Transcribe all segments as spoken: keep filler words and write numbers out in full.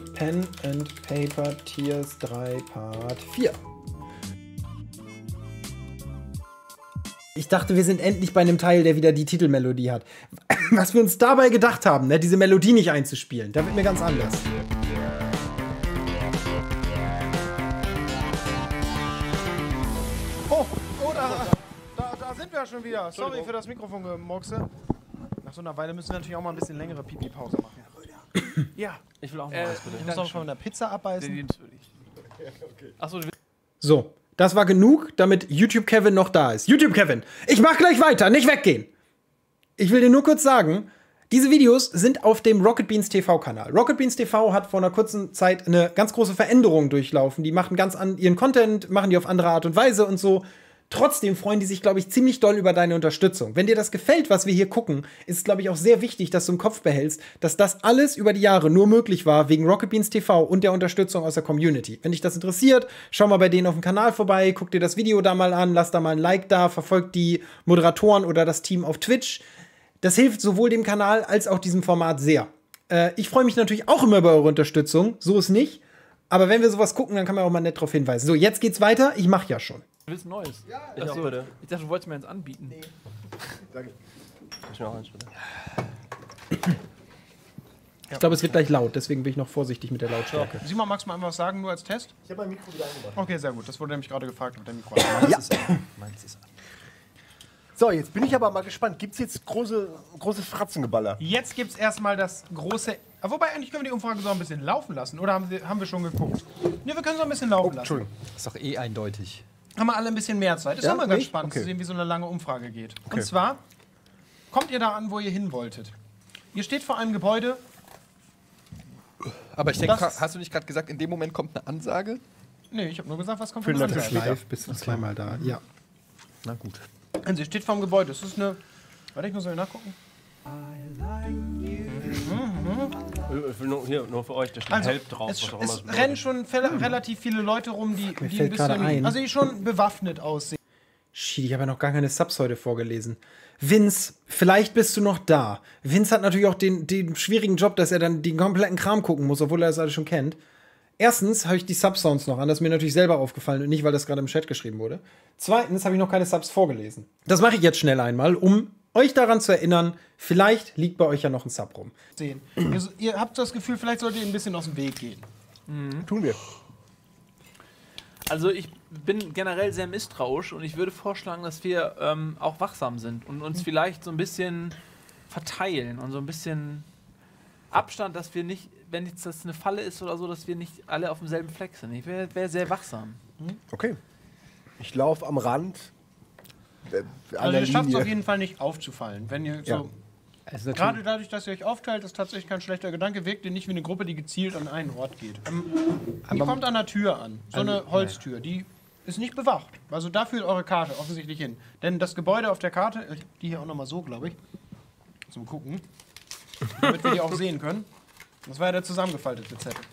Pen and Paper Tears drei Part vier. Ich dachte, wir sind endlich bei einem Teil, der wieder die Titelmelodie hat. Was wir uns dabei gedacht haben, ne, diese Melodie nicht einzuspielen, da wird mir ganz anders. Oh, oh da, da, da sind wir ja schon wieder. Sorry für das Mikrofongemoxe. Nach so einer Weile müssen wir natürlich auch mal ein bisschen längere Pipi-Pause machen. Ja, ich will auch mal äh, was, bitte. Ich muss noch von der Pizza abbeißen. Achso, du willst. So, das war genug, damit YouTube Kevin noch da ist. YouTube Kevin, ich mach gleich weiter, nicht weggehen. Ich will dir nur kurz sagen, diese Videos sind auf dem Rocket Beans T V-Kanal. Rocket Beans T V hat vor einer kurzen Zeit eine ganz große Veränderung durchlaufen. Die machen ganz an ihren Content, machen die auf andere Art und Weise und so. Trotzdem freuen die sich, glaube ich, ziemlich doll über deine Unterstützung. Wenn dir das gefällt, was wir hier gucken, ist es, glaube ich, auch sehr wichtig, dass du im Kopf behältst, dass das alles über die Jahre nur möglich war wegen Rocket Beans T V und der Unterstützung aus der Community. Wenn dich das interessiert, schau mal bei denen auf dem Kanal vorbei, guck dir das Video da mal an, lass da mal ein Like da, verfolg die Moderatoren oder das Team auf Twitch. Das hilft sowohl dem Kanal als auch diesem Format sehr. Äh, ich freue mich natürlich auch immer über eure Unterstützung, so ist nicht. Aber wenn wir sowas gucken, dann kann man auch mal nett darauf hinweisen. So, jetzt geht's weiter. Ich mache ja schon. Du willst Neues? Ja, ich, auch, so. bitte. Ich dachte, du wolltest mir eins anbieten. Nee. Danke. Ich noch eins, bitte. Ich glaube, es wird gleich laut, deswegen bin ich noch vorsichtig mit der Lautstärke. Ja. Simon, magst du mal einfach was sagen, nur als Test? Ich habe mein Mikro wieder angemacht. Okay, sehr gut. Das wurde nämlich gerade gefragt mit dem Mikro. Ja. Meins ist an. So, jetzt bin ich aber mal gespannt. Gibt es jetzt große, großes Fratzengeballer? Jetzt gibt es erstmal das große. Wobei, eigentlich können wir die Umfrage so ein bisschen laufen lassen. Oder haben, sie, haben wir schon geguckt? Ne, wir können so ein bisschen laufen Oh, lassen. Entschuldigung. Ist doch eh eindeutig. Haben wir alle ein bisschen mehr Zeit. Ist Ja, immer ganz nicht? spannend Okay. zu sehen, wie so eine lange Umfrage geht. Okay. Und zwar kommt ihr da an, wo ihr hin wolltet. Ihr steht vor einem Gebäude. Aber ich denke, Das- hast du nicht gerade gesagt, in dem Moment kommt eine Ansage? Nee, ich habe nur gesagt, was kommt Für von der den Ansage. Live bist du zweimal da. Ja. Na gut. Also, ihr steht vor dem Gebäude. Es ist eine. Warte, ich muss mal nachgucken. Ich will nur, hier, nur für euch, da steht Also, Help drauf. es, was auch es immer das rennen schon fel- relativ viele Leute rum, die, mir die ein fällt gerade bisschen. ein. Also, die schon bewaffnet aussehen. Shit, ich habe ja noch gar keine Subs heute vorgelesen. Vince, vielleicht bist du noch da. Vince hat natürlich auch den, den schwierigen Job, dass er dann den kompletten Kram gucken muss, obwohl er das alles schon kennt. Erstens habe ich die Sub-Sounds noch an, das ist mir natürlich selber aufgefallen und nicht, weil das gerade im Chat geschrieben wurde. Zweitens habe ich noch keine Subs vorgelesen. Das mache ich jetzt schnell einmal, um euch daran zu erinnern, vielleicht liegt bei euch ja noch ein Sub rum. Sehen. ihr, ihr habt das Gefühl, vielleicht solltet ihr ein bisschen aus dem Weg gehen. Tun wir. Also ich bin generell sehr misstrauisch und ich würde vorschlagen, dass wir ähm, auch wachsam sind und uns vielleicht so ein bisschen verteilen und so ein bisschen Abstand, dass wir nicht, wenn jetzt das eine Falle ist oder so, dass wir nicht alle auf demselben Fleck sind. Ich wäre wär sehr wachsam. Okay. Ich laufe am Rand. äh, An Also der ihr schafft es auf Linie. jeden Fall nicht aufzufallen. Wenn ihr Ja. so. Gerade dadurch, dass ihr euch aufteilt, ist tatsächlich kein schlechter Gedanke, wirkt ihr nicht wie eine Gruppe, die gezielt an einen Ort geht. Ähm, die kommt an der Tür an, so eine Holztür, die ist nicht bewacht. Also da führt eure Karte offensichtlich hin. Denn das Gebäude auf der Karte, ich hab die hier auch nochmal so, glaube ich, zum Gucken, damit wir die auch sehen können. Das war ja der zusammengefaltete Zettel.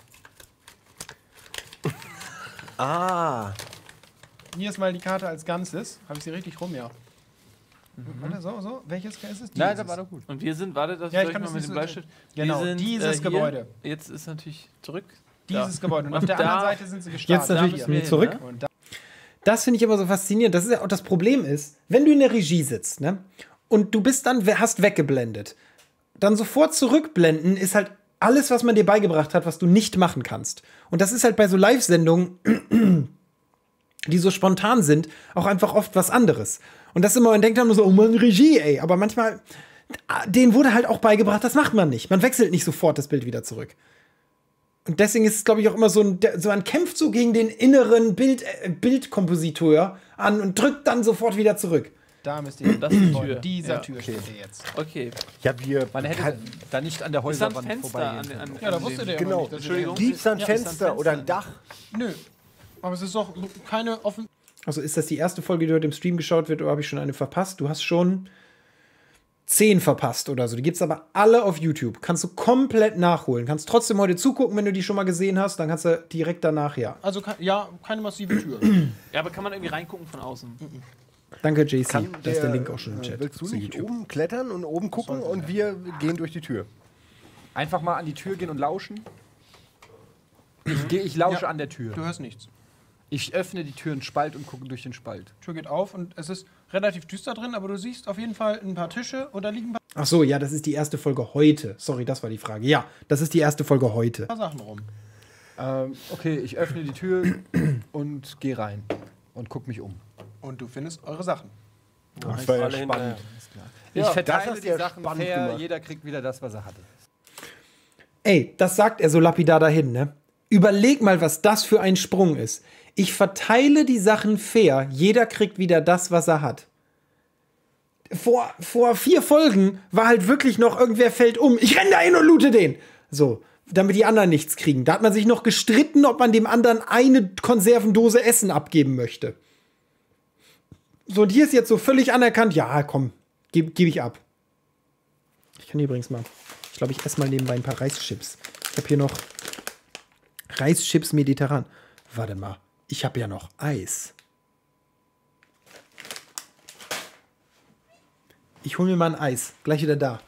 Ah. Hier ist mal die Karte als Ganzes. Habe ich sie richtig rum, ja. Warte, so, so. Welches ist es? Nein, Dieses. da war doch gut. Und wir sind, warte, das Ja, ich soll ich kann mal das mit nicht dem so- Bleistift. Genau, wir sind, dieses hier. Gebäude. Jetzt ist natürlich zurück. Dieses Da. Gebäude. Und auf Und der da- anderen Seite sind sie gestartet. Jetzt natürlich Da müssen wir zurück. hin, ne? Und da Das finde ich aber so faszinierend. Das ist ja auch das Problem ist, wenn du in der Regie sitzt, ne, und du bist dann, hast weggeblendet, dann sofort zurückblenden ist halt alles, was man dir beigebracht hat, was du nicht machen kannst. Und das ist halt bei so Live-Sendungen, die so spontan sind, auch einfach oft was anderes. Und das ist immer, man denkt dann nur so, oh Mann, Regie, ey. Aber manchmal, denen wurde halt auch beigebracht, das macht man nicht. Man wechselt nicht sofort das Bild wieder zurück. Und deswegen ist es, glaube ich, auch immer so ein, so man kämpft so gegen den inneren Bild, äh, Bildkompositor an und drückt dann sofort wieder zurück. Da müsst ihr. Das ist die Vor Tür. dieser Ja. Tür steht ihr jetzt. Okay. Ja, wir. Man hätte da nicht an der Ist da ein Häuserwand Fenster an, vorbeigehen. an, an Ja, da wusstet ihr ja Genau. noch nicht. dass ihr Entschuldigung. hier- Gibt es da ein Ja, Fenster, ist da ein oder ein Fenster? Dach? Nö. Aber es ist doch keine offen. Also ist das die erste Folge, die heute im Stream geschaut wird, oder habe ich schon eine verpasst? Du hast schon zehn verpasst oder so. Die gibt es aber alle auf YouTube. Kannst du komplett nachholen. Kannst trotzdem heute zugucken, wenn du die schon mal gesehen hast. Dann kannst du direkt danach, ja. Also ke- ja, keine massive Tür. Ja, aber kann man irgendwie reingucken von außen? Danke, J C. Kann Da ist der Link auch schon im äh, Chat. Willst du zu nicht YouTube. oben klettern und oben gucken und wir gehen durch die Tür? Einfach mal an die Tür gehen und lauschen. Ich, geh, ich lausche Ja. an der Tür. Du hörst nichts. Ich öffne die Tür einen Spalt und gucke durch den Spalt. Tür geht auf und es ist relativ düster drin, aber du siehst auf jeden Fall ein paar Tische und da liegen ein Ach so, ja, das ist die erste Folge heute. Sorry, das war die Frage. Ja, das ist die erste Folge heute. paar Sachen rum. Ähm, okay, ich öffne die Tür und gehe rein und gucke mich um. Und du findest eure Sachen. Das war ja Alle spannend. hinterher. Ich das verteile hast die du ja Sachen spannend fair, gemacht. jeder kriegt wieder das, was er hatte. Ey, das sagt er so lapidar dahin, ne? Überleg mal, was das für ein Sprung ist. Ich verteile die Sachen fair, jeder kriegt wieder das, was er hat. Vor, vor vier Folgen war halt wirklich noch irgendwer fällt um. Ich renn da hin und loote den. So, damit die anderen nichts kriegen. Da hat man sich noch gestritten, ob man dem anderen eine Konservendose Essen abgeben möchte. So, und hier ist jetzt so völlig anerkannt. Ja, komm, gebe geb ich ab. Ich kann die übrigens mal. Ich glaube, ich esse mal nebenbei ein paar Reischips. Ich habe hier noch Reischips mediterran. Warte mal, ich habe ja noch Eis. Ich hole mir mal ein Eis. Gleich wieder da.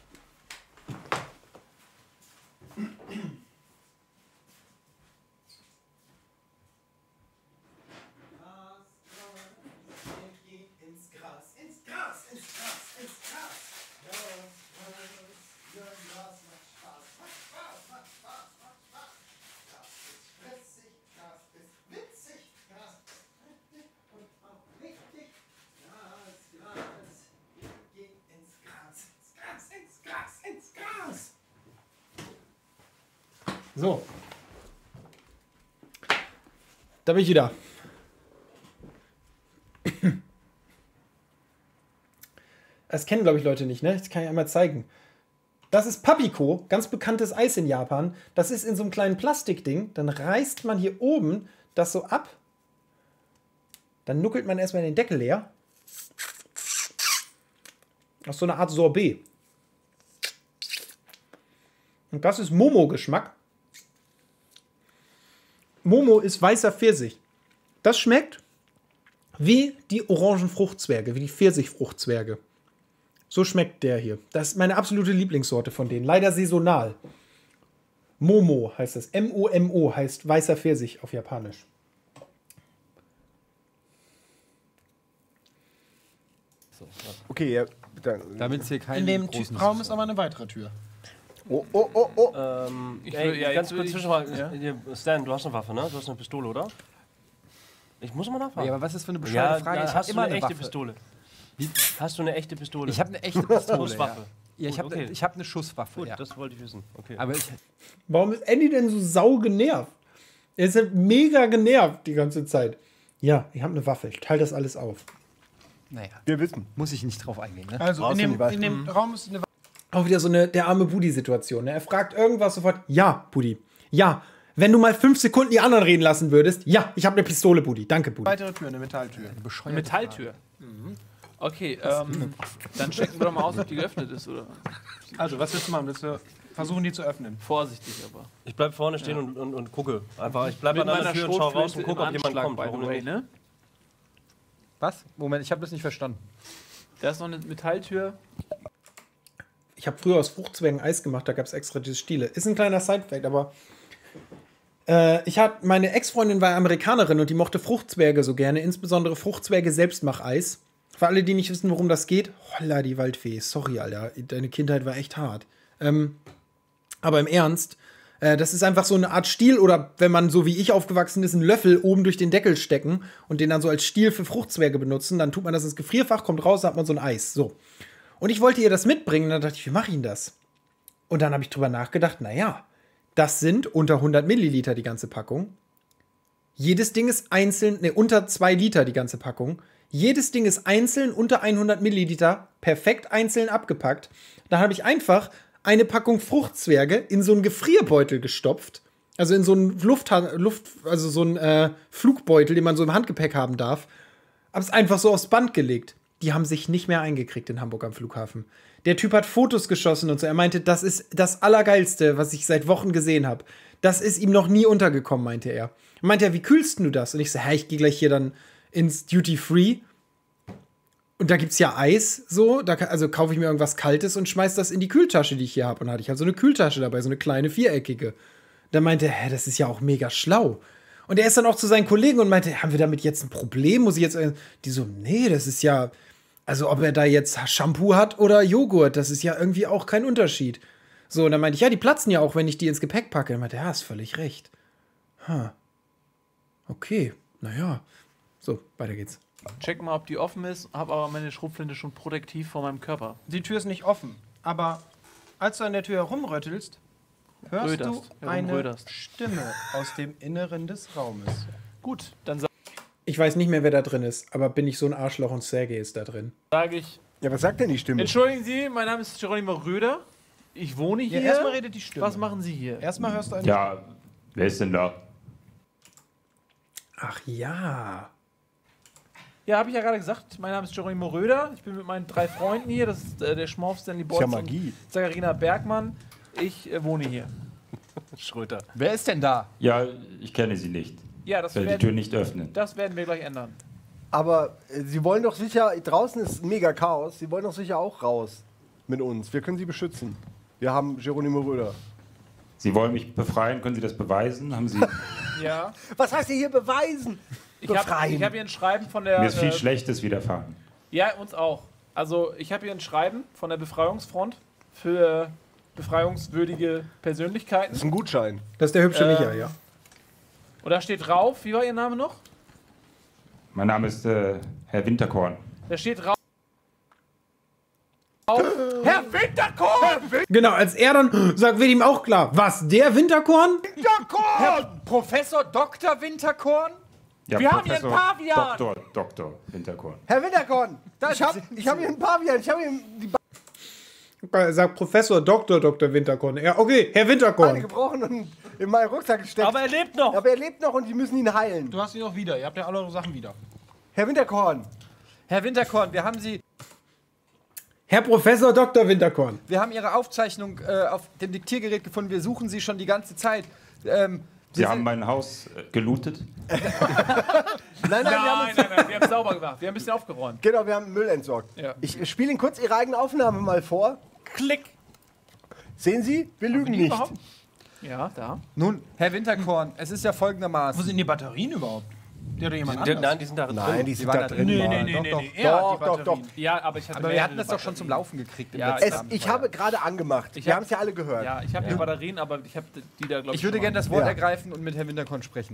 So. Da bin ich wieder. Das kennen, glaube ich, Leute nicht, ne? Das kann ich einmal zeigen. Das ist Papiko, ganz bekanntes Eis in Japan. Das ist in so einem kleinen Plastikding. Dann reißt man hier oben das so ab. Dann nuckelt man erstmal den Deckel leer. Das ist so eine Art Sorbet. Und das ist Momo-Geschmack. Momo ist weißer Pfirsich. Das schmeckt wie die Orangenfruchtzwerge, wie die Pfirsichfruchtzwerge. So schmeckt der hier. Das ist meine absolute Lieblingssorte von denen. Leider saisonal. Momo heißt das. M O M O heißt weißer Pfirsich auf Japanisch. Okay, ja, dann. Damit es hier keinen In dem großen Raum ist aber eine weitere Tür. Oh, oh, oh, oh. Ähm, Ich ey, will- ja, ganz jetzt will kurz ich- Zwischenfrage. ja? Hier, Stan, du hast eine Waffe, ne? Du hast eine Pistole, oder? Ich muss mal nachfragen. Ja, aber was ist für eine Ja, bescheuerte Frage? na, Ich hast habe du immer eine eine echte Waffe. Pistole? Hast du eine echte Pistole? Ich habe eine echte Pistole. Schusswaffe. Ja, ja ich habe Gut, okay. ich hab eine Schusswaffe. Gut, Ja. das wollte ich wissen. Okay. Aber ich, Warum ist Andy denn so sau genervt? Er ist ja mega genervt die ganze Zeit. Ja, ich habe eine Waffe. Ich teile das alles auf. naja, Wir wissen. muss ich nicht drauf eingehen. Ne? Also Brauchst in du dem, nicht was? in dem Raum ist eine Auch wieder so eine der arme Budi-Situation. Ne? Er fragt irgendwas sofort. Ja, Budi. Ja. Wenn du mal fünf Sekunden die anderen reden lassen würdest. Ja, ich habe eine Pistole, Budi. Danke, Budi. weitere Tür, eine Metalltür. Bescheuerte Metalltür. Okay, ähm, dann checken wir doch mal aus, ob die geöffnet ist, oder? Also, was willst du machen? Willst du versuchen, die zu öffnen? Vorsichtig aber. Ich bleib vorne stehen und, und, und gucke. Einfach, ich bleib Mit an der meiner Tür und schau raus Schrotflinte und gucke, im ob jemand Anschlag, kommt. by the Warum way, nicht? ne? Was? Moment, ich habe das nicht verstanden. Da ist noch eine Metalltür. Ich habe früher aus Fruchtzwergen Eis gemacht. Da gab es extra diese Stiele. Ist ein kleiner Sidefact, aber äh, ich hatte meine Ex-Freundin war Amerikanerin und die mochte Fruchtzwerge so gerne. Insbesondere Fruchtzwerge Selbstmacheis. Für alle, die nicht wissen, worum das geht. Holla, die Waldfee. Sorry, Alter. Deine Kindheit war echt hart. Ähm, aber im Ernst, äh, das ist einfach so eine Art Stiel oder wenn man so wie ich aufgewachsen ist, einen Löffel oben durch den Deckel stecken und den dann so als Stiel für Fruchtzwerge benutzen. Dann tut man das ins Gefrierfach, kommt raus, dann hat man so ein Eis. So. Und ich wollte ihr das mitbringen. Und dann dachte ich, wie mache ich denn das? Und dann habe ich drüber nachgedacht, naja, das sind unter hundert Milliliter die ganze Packung. Jedes Ding ist einzeln, ne, unter zwei Liter die ganze Packung. Jedes Ding ist einzeln unter hundert Milliliter, perfekt einzeln abgepackt. Dann habe ich einfach eine Packung Fruchtzwerge in so einen Gefrierbeutel gestopft. Also in so einen Luft, Luft also so einen äh, Flugbeutel, den man so im Handgepäck haben darf. Habe es einfach so aufs Band gelegt. Die haben sich nicht mehr eingekriegt in Hamburg am Flughafen. Der Typ hat Fotos geschossen und so. Er meinte, das ist das Allergeilste, was ich seit Wochen gesehen habe. Das ist ihm noch nie untergekommen, meinte er. Meinte er, wie kühlst du das? Und ich so, hä, ich gehe gleich hier dann ins Duty Free. Und da gibt's ja Eis, so. Da, also kaufe ich mir irgendwas Kaltes und schmeiß das in die Kühltasche, die ich hier habe. Und da hatte ich halt so eine Kühltasche dabei, so eine kleine viereckige. Da meinte er, hä, das ist ja auch mega schlau. Und er ist dann auch zu seinen Kollegen und meinte, haben wir damit jetzt ein Problem? Muss ich jetzt. Die so, nee, das ist ja. Also, ob er da jetzt Shampoo hat oder Joghurt, das ist ja irgendwie auch kein Unterschied. So, und dann meinte ich, ja, die platzen ja auch, wenn ich die ins Gepäck packe. Dann meinte er, ja, hast völlig recht. Ha. Okay, naja. So, weiter geht's. Check mal, ob die offen ist, hab aber meine Schrotflinte schon protektiv vor meinem Körper. Die Tür ist nicht offen, aber als du an der Tür herumröttelst, hörst Röderst, du eine herumröderst. Stimme aus dem Inneren des Raumes. Gut, dann sa Ich weiß nicht mehr, wer da drin ist, aber bin ich so ein Arschloch und Sergei ist da drin. sage ich, Ja, was sagt denn die Stimme? entschuldigen Sie, mein Name ist Geronimo Röder. Ich wohne Ja, hier. erstmal redet die Stimme. Was machen Sie hier? Erstmal hörst du eine Ja, wer ist denn da? Ach ja. Ja, habe ich ja gerade gesagt, mein Name ist Geronimo Röder. Ich bin mit meinen drei Freunden hier. Das ist äh, der Schmorf Stanley Ist ja Bolz Magie. und Zagarina Bergmann. Ich äh, wohne hier. Schröter. Wer ist denn da? Ja, ich kenne sie nicht. Ja, das Ich werde die werden, Tür nicht öffnen. das werden wir gleich ändern. Aber äh, Sie wollen doch sicher, draußen ist mega Chaos, Sie wollen doch sicher auch raus mit uns. Wir können Sie beschützen. Wir haben Geronimo Röder. Sie wollen mich befreien, können Sie das beweisen? Haben Sie, Ja. Was heißt ihr hier beweisen? Ich habe Befreien. hab hier ein Schreiben von der. mir ist viel äh, Schlechtes widerfahren. Ja, uns auch. Also, ich habe hier ein Schreiben von der Befreiungsfront für befreiungswürdige Persönlichkeiten. Das ist ein Gutschein. Das ist der hübsche Ähm, Micha, ja. Und da steht drauf, wie war Ihr Name noch? Mein Name ist äh, Herr Winterkorn. Da steht drauf. Herr Winterkorn! Genau, als er dann sagt, wird ihm auch klar, was, der Winterkorn? Herr Professor Doktor Winterkorn? Ja, Wir haben hier einen Professor Pavian. Doktor, Doktor Winterkorn. Herr Winterkorn, ich habe ich hab hier ein Pavian, ich habe hier die Beine Er sagt Professor Doktor Doktor Winterkorn. Ja, okay, Herr Winterkorn. gebrochen und in meinen Rucksack gesteckt. Aber er lebt noch! Aber er lebt noch und die müssen ihn heilen. Du hast ihn auch wieder. Ihr habt ja alle eure Sachen wieder. Herr Winterkorn, Herr Winterkorn, wir haben Sie, Herr Professor Doktor Winterkorn. wir haben Ihre Aufzeichnung äh, auf dem Diktiergerät gefunden. Wir suchen Sie schon die ganze Zeit. Ähm, Sie Sie haben sind- mein Haus äh, gelootet? nein, nein, wir haben Nein, nein, nein, wir haben es sauber gemacht. Wir haben ein bisschen aufgeräumt. Genau, wir haben Müll entsorgt. Ja. Ich spiele Ihnen kurz Ihre eigene Aufnahme mal vor. Klick! Sehen Sie? Wir lügen nicht. Überhaupt? Ja, da. Nun, Herr Winterkorn, es ist ja Wo folgendermaßen. sind die Batterien überhaupt? Die hat doch jemand Die, anders. nein, die sind da drin. Nein, die sind waren da da drin. drin. Nee, Mann. nee, nee, Doch, nee, doch. nee. Er hat Doch, die doch, Batterien. doch. Ja, aber ich hatte Aber wir mehrere hatten das doch schon zum Batterien. Laufen gekriegt im Ja, letzten Es, Abend. ich habe gerade angemacht. Ich wir hab- haben es ja alle gehört. Ja, ich habe hier Batterien, aber ich habe die da, glaube ich, Ich würde schon gerne mal. das Wort Ja. ergreifen und mit Herrn Winterkorn sprechen.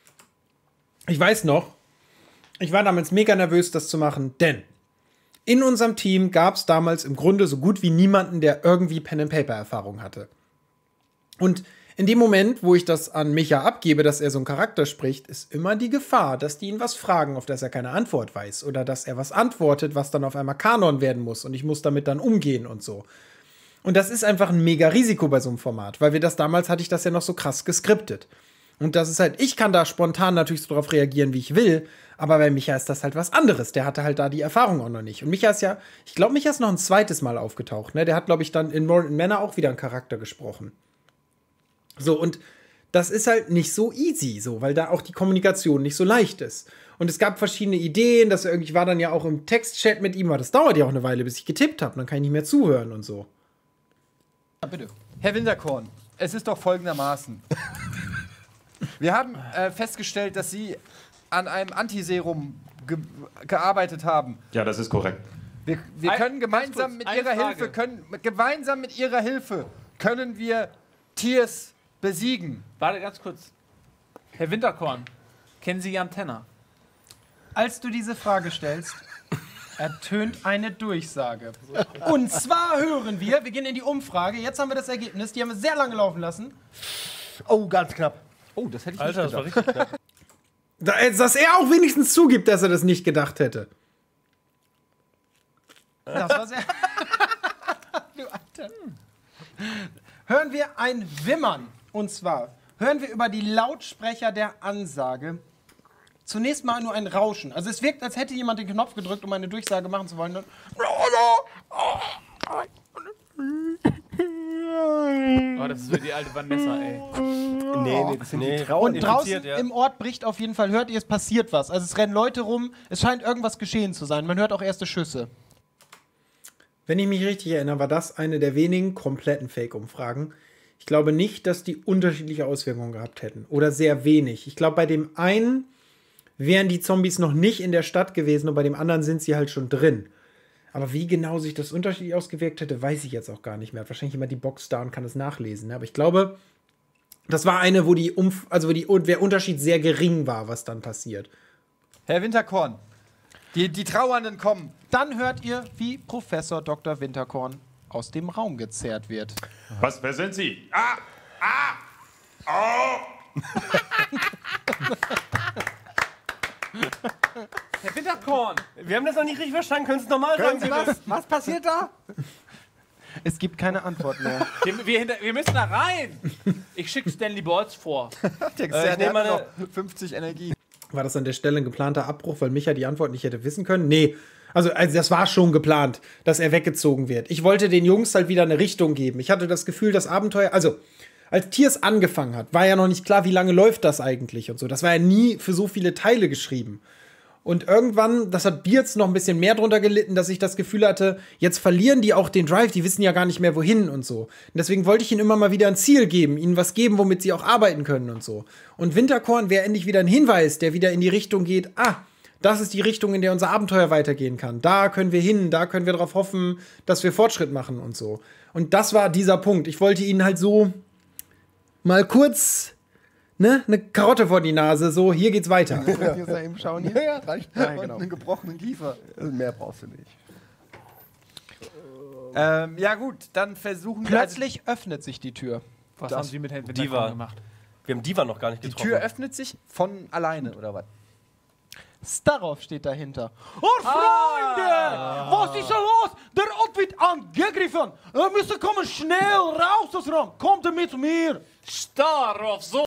Ich weiß noch, ich war damals mega nervös, das zu machen, denn in unserem Team gab es damals im Grunde so gut wie niemanden, der irgendwie Pen-and-Paper-Erfahrung hatte. Und in dem Moment, wo ich das an Micha abgebe, dass er so einen Charakter spricht, ist immer die Gefahr, dass die ihn was fragen, auf das er keine Antwort weiß. Oder dass er was antwortet, was dann auf einmal Kanon werden muss. Und ich muss damit dann umgehen und so. Und das ist einfach ein mega Risiko bei so einem Format. Weil wir das damals, hatte ich das ja noch so krass geskriptet. Und das ist halt, ich kann da spontan natürlich so darauf reagieren, wie ich will. Aber bei Micha ist das halt was anderes. Der hatte halt da die Erfahrung auch noch nicht. Und Micha ist ja, ich glaube, Micha ist noch ein zweites Mal aufgetaucht. Ne? Der hat, glaube ich, dann in Mortal Manor auch wieder einen Charakter gesprochen. So, und das ist halt nicht so easy, so, weil da auch die Kommunikation nicht so leicht ist. Und es gab verschiedene Ideen, dass er irgendwie, ich war dann ja auch im Textchat mit ihm, aber das dauert ja auch eine Weile, bis ich getippt habe. Dann kann ich nicht mehr zuhören und so. Ja, bitte. Herr Winterkorn, es ist doch folgendermaßen. Wir haben äh, festgestellt, dass Sie an einem Antiserum ge gearbeitet haben. Ja, das ist korrekt. Wir, wir Ein- können gemeinsam kurz, mit eine Ihrer Frage. Hilfe, können, gemeinsam mit Ihrer Hilfe können wir Tiers besiegen. Warte ganz kurz. Herr Winterkorn, kennen Sie Jan Tenner? Als du diese Frage stellst, ertönt eine Durchsage. Und zwar hören wir, wir gehen in die Umfrage, jetzt haben wir das Ergebnis, die haben wir sehr lange laufen lassen. Oh, ganz knapp. Oh, das hätte ich Alter, das nicht war gedacht. richtig knapp. Da, äh, dass er auch wenigstens zugibt, dass er das nicht gedacht hätte. Das war sehr. Du Alter. Hören wir ein Wimmern. Und zwar hören wir über die Lautsprecher der Ansage zunächst mal nur ein Rauschen. Also es wirkt, als hätte jemand den Knopf gedrückt, um eine Durchsage machen zu wollen. Oh, das ist wie die alte Vanessa, ey. Nee, nee, das sind Nee. die Trauen. Und draußen infiziert, ja. im Ort bricht auf jeden Fall, hört ihr, es passiert was. Also es rennen Leute rum, es scheint irgendwas geschehen zu sein. Man hört auch erste Schüsse. Wenn ich mich richtig erinnere, war das eine der wenigen kompletten Fake-Umfragen. Ich glaube nicht, dass die unterschiedliche Auswirkungen gehabt hätten. Oder sehr wenig. Ich glaube, bei dem einen wären die Zombies noch nicht in der Stadt gewesen und bei dem anderen sind sie halt schon drin. Aber wie genau sich das unterschiedlich ausgewirkt hätte, weiß ich jetzt auch gar nicht mehr. Hat wahrscheinlich jemand die Box da und kann es nachlesen. Ne? Aber ich glaube, das war eine, wo, die Umf also wo die, der Unterschied sehr gering war, was dann passiert. Herr Winterkorn, die, die Trauernden kommen. Dann hört ihr, wie Professor Doktor Winterkorn aus dem Raum gezerrt wird. Was, wer sind Sie? Ah! Ah! Oh! Herr Winterkorn! Wir haben das noch nicht richtig verstanden. Können Sie es nochmal Können sagen? Sie was? Was passiert da? Es gibt keine Antwort mehr. Wir, wir, hinter, wir müssen da rein. Ich schicke Stanley Balls vor. Der Äh, ich Gezerrt nehme hat meine- noch fünfzig Energie. War das an der Stelle ein geplanter Abbruch, weil Micha die Antwort nicht hätte wissen können? Nee. Also, also das war schon geplant, dass er weggezogen wird. Ich wollte den Jungs halt wieder eine Richtung geben. Ich hatte das Gefühl, das Abenteuer, also als Tiers angefangen hat, war ja noch nicht klar, wie lange läuft das eigentlich und so. Das war ja nie für so viele Teile geschrieben. Und irgendwann, das hat Beards noch ein bisschen mehr drunter gelitten, dass ich das Gefühl hatte, jetzt verlieren die auch den Drive, die wissen ja gar nicht mehr wohin und so. Und deswegen wollte ich ihnen immer mal wieder ein Ziel geben, ihnen was geben, womit sie auch arbeiten können und so. Und Winterkorn wäre endlich wieder ein Hinweis, der wieder in die Richtung geht, ah, das ist die Richtung, in der unser Abenteuer weitergehen kann. Da können wir hin, da können wir darauf hoffen, dass wir Fortschritt machen und so. Und das war dieser Punkt. Ich wollte ihnen halt so mal kurz ne, eine Karotte vor die Nase, so, hier geht's weiter. Ja. Hier eben schauen hier. Ja, ja, reicht. Ja, Und genau. einen gebrochenen Kiefer. Also mehr brauchst du nicht. Ähm, ja gut, dann versuchen wir... Plötzlich öffnet sich die Tür. Was Das- haben Sie mit Herrn Diva. Winterkorn gemacht? Wir haben Diva noch gar nicht die getroffen. Tür öffnet sich von alleine, oder was? Starov steht dahinter. Oh, Freunde! Was ist da los? Der Ort wird angegriffen! Wir müssen kommen schnell raus aus dem Raum! Kommt mit mir! Starov, so.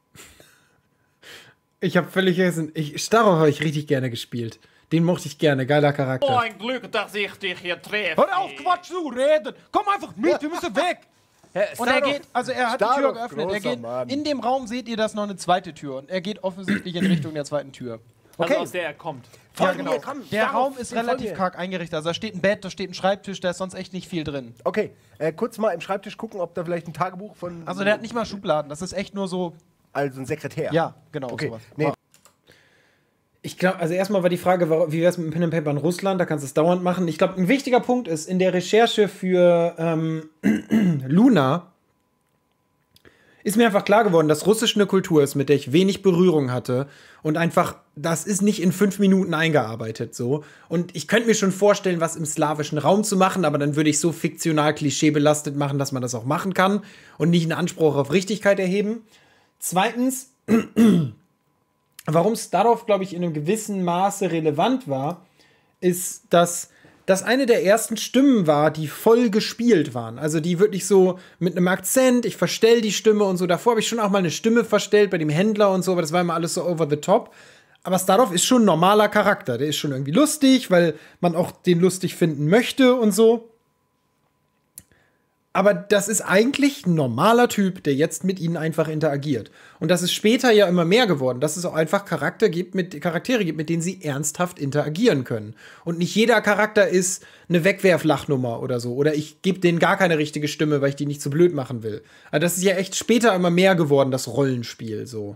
Ich habe völlig vergessen, ich, Starov habe ich richtig gerne gespielt. Den mochte ich gerne, geiler Charakter. ein Glück, dass ich dich hier treffe. Hör auf, Quatsch zu reden! Komm einfach mit, wir müssen weg! Und er geht, also er hat die Tür Starov, geöffnet. Er großer geht, Mann. in dem Raum seht ihr, dass noch eine zweite Tür. Und er geht offensichtlich in Richtung der zweiten Tür. Also Okay. aus der er kommt. Ja, genau. mir, komm, Der Starov, Raum ist wir folgen relativ dir. karg eingerichtet. Also da steht ein Bett, da steht ein Schreibtisch, da ist sonst echt nicht viel drin. Okay, äh, kurz mal im Schreibtisch gucken, ob da vielleicht ein Tagebuch von. Also der hat nicht mal Schubladen, das ist echt nur so. Also ein Sekretär. Ja, genau. Okay. Sowas. Nee, Ich glaube, also erstmal war die Frage, warum- wie wäre es mit dem Pen and Paper in Russland? Da kannst du es dauernd machen. Ich glaube, ein wichtiger Punkt ist, in der Recherche für ähm, Luna ist mir einfach klar geworden, dass Russisch eine Kultur ist, mit der ich wenig Berührung hatte. Und einfach, das ist nicht in fünf Minuten eingearbeitet so. Und ich könnte mir schon vorstellen, was im slawischen Raum zu machen, aber dann würde ich so fiktional klischeebelastet machen, dass man das auch machen kann und nicht einen Anspruch auf Richtigkeit erheben. Zweitens, warum Starov, glaube ich, in einem gewissen Maße relevant war, ist, dass das eine der ersten Stimmen war, die voll gespielt waren. Also die wirklich so mit einem Akzent, ich verstell die Stimme und so. Davor habe ich schon auch mal eine Stimme verstellt bei dem Händler und so, aber das war immer alles so over the top. Aber Starov ist schon ein normaler Charakter. Der ist schon irgendwie lustig, weil man auch den lustig finden möchte und so. Aber das ist eigentlich ein normaler Typ, der jetzt mit ihnen einfach interagiert. Und das ist später ja immer mehr geworden, dass es auch einfach Charakter gibt mit, Charaktere gibt, mit denen sie ernsthaft interagieren können. Und nicht jeder Charakter ist eine Wegwerflachnummer oder so. Oder ich gebe denen gar keine richtige Stimme, weil ich die nicht so blöd machen will. Also das ist ja echt später immer mehr geworden, das Rollenspiel so.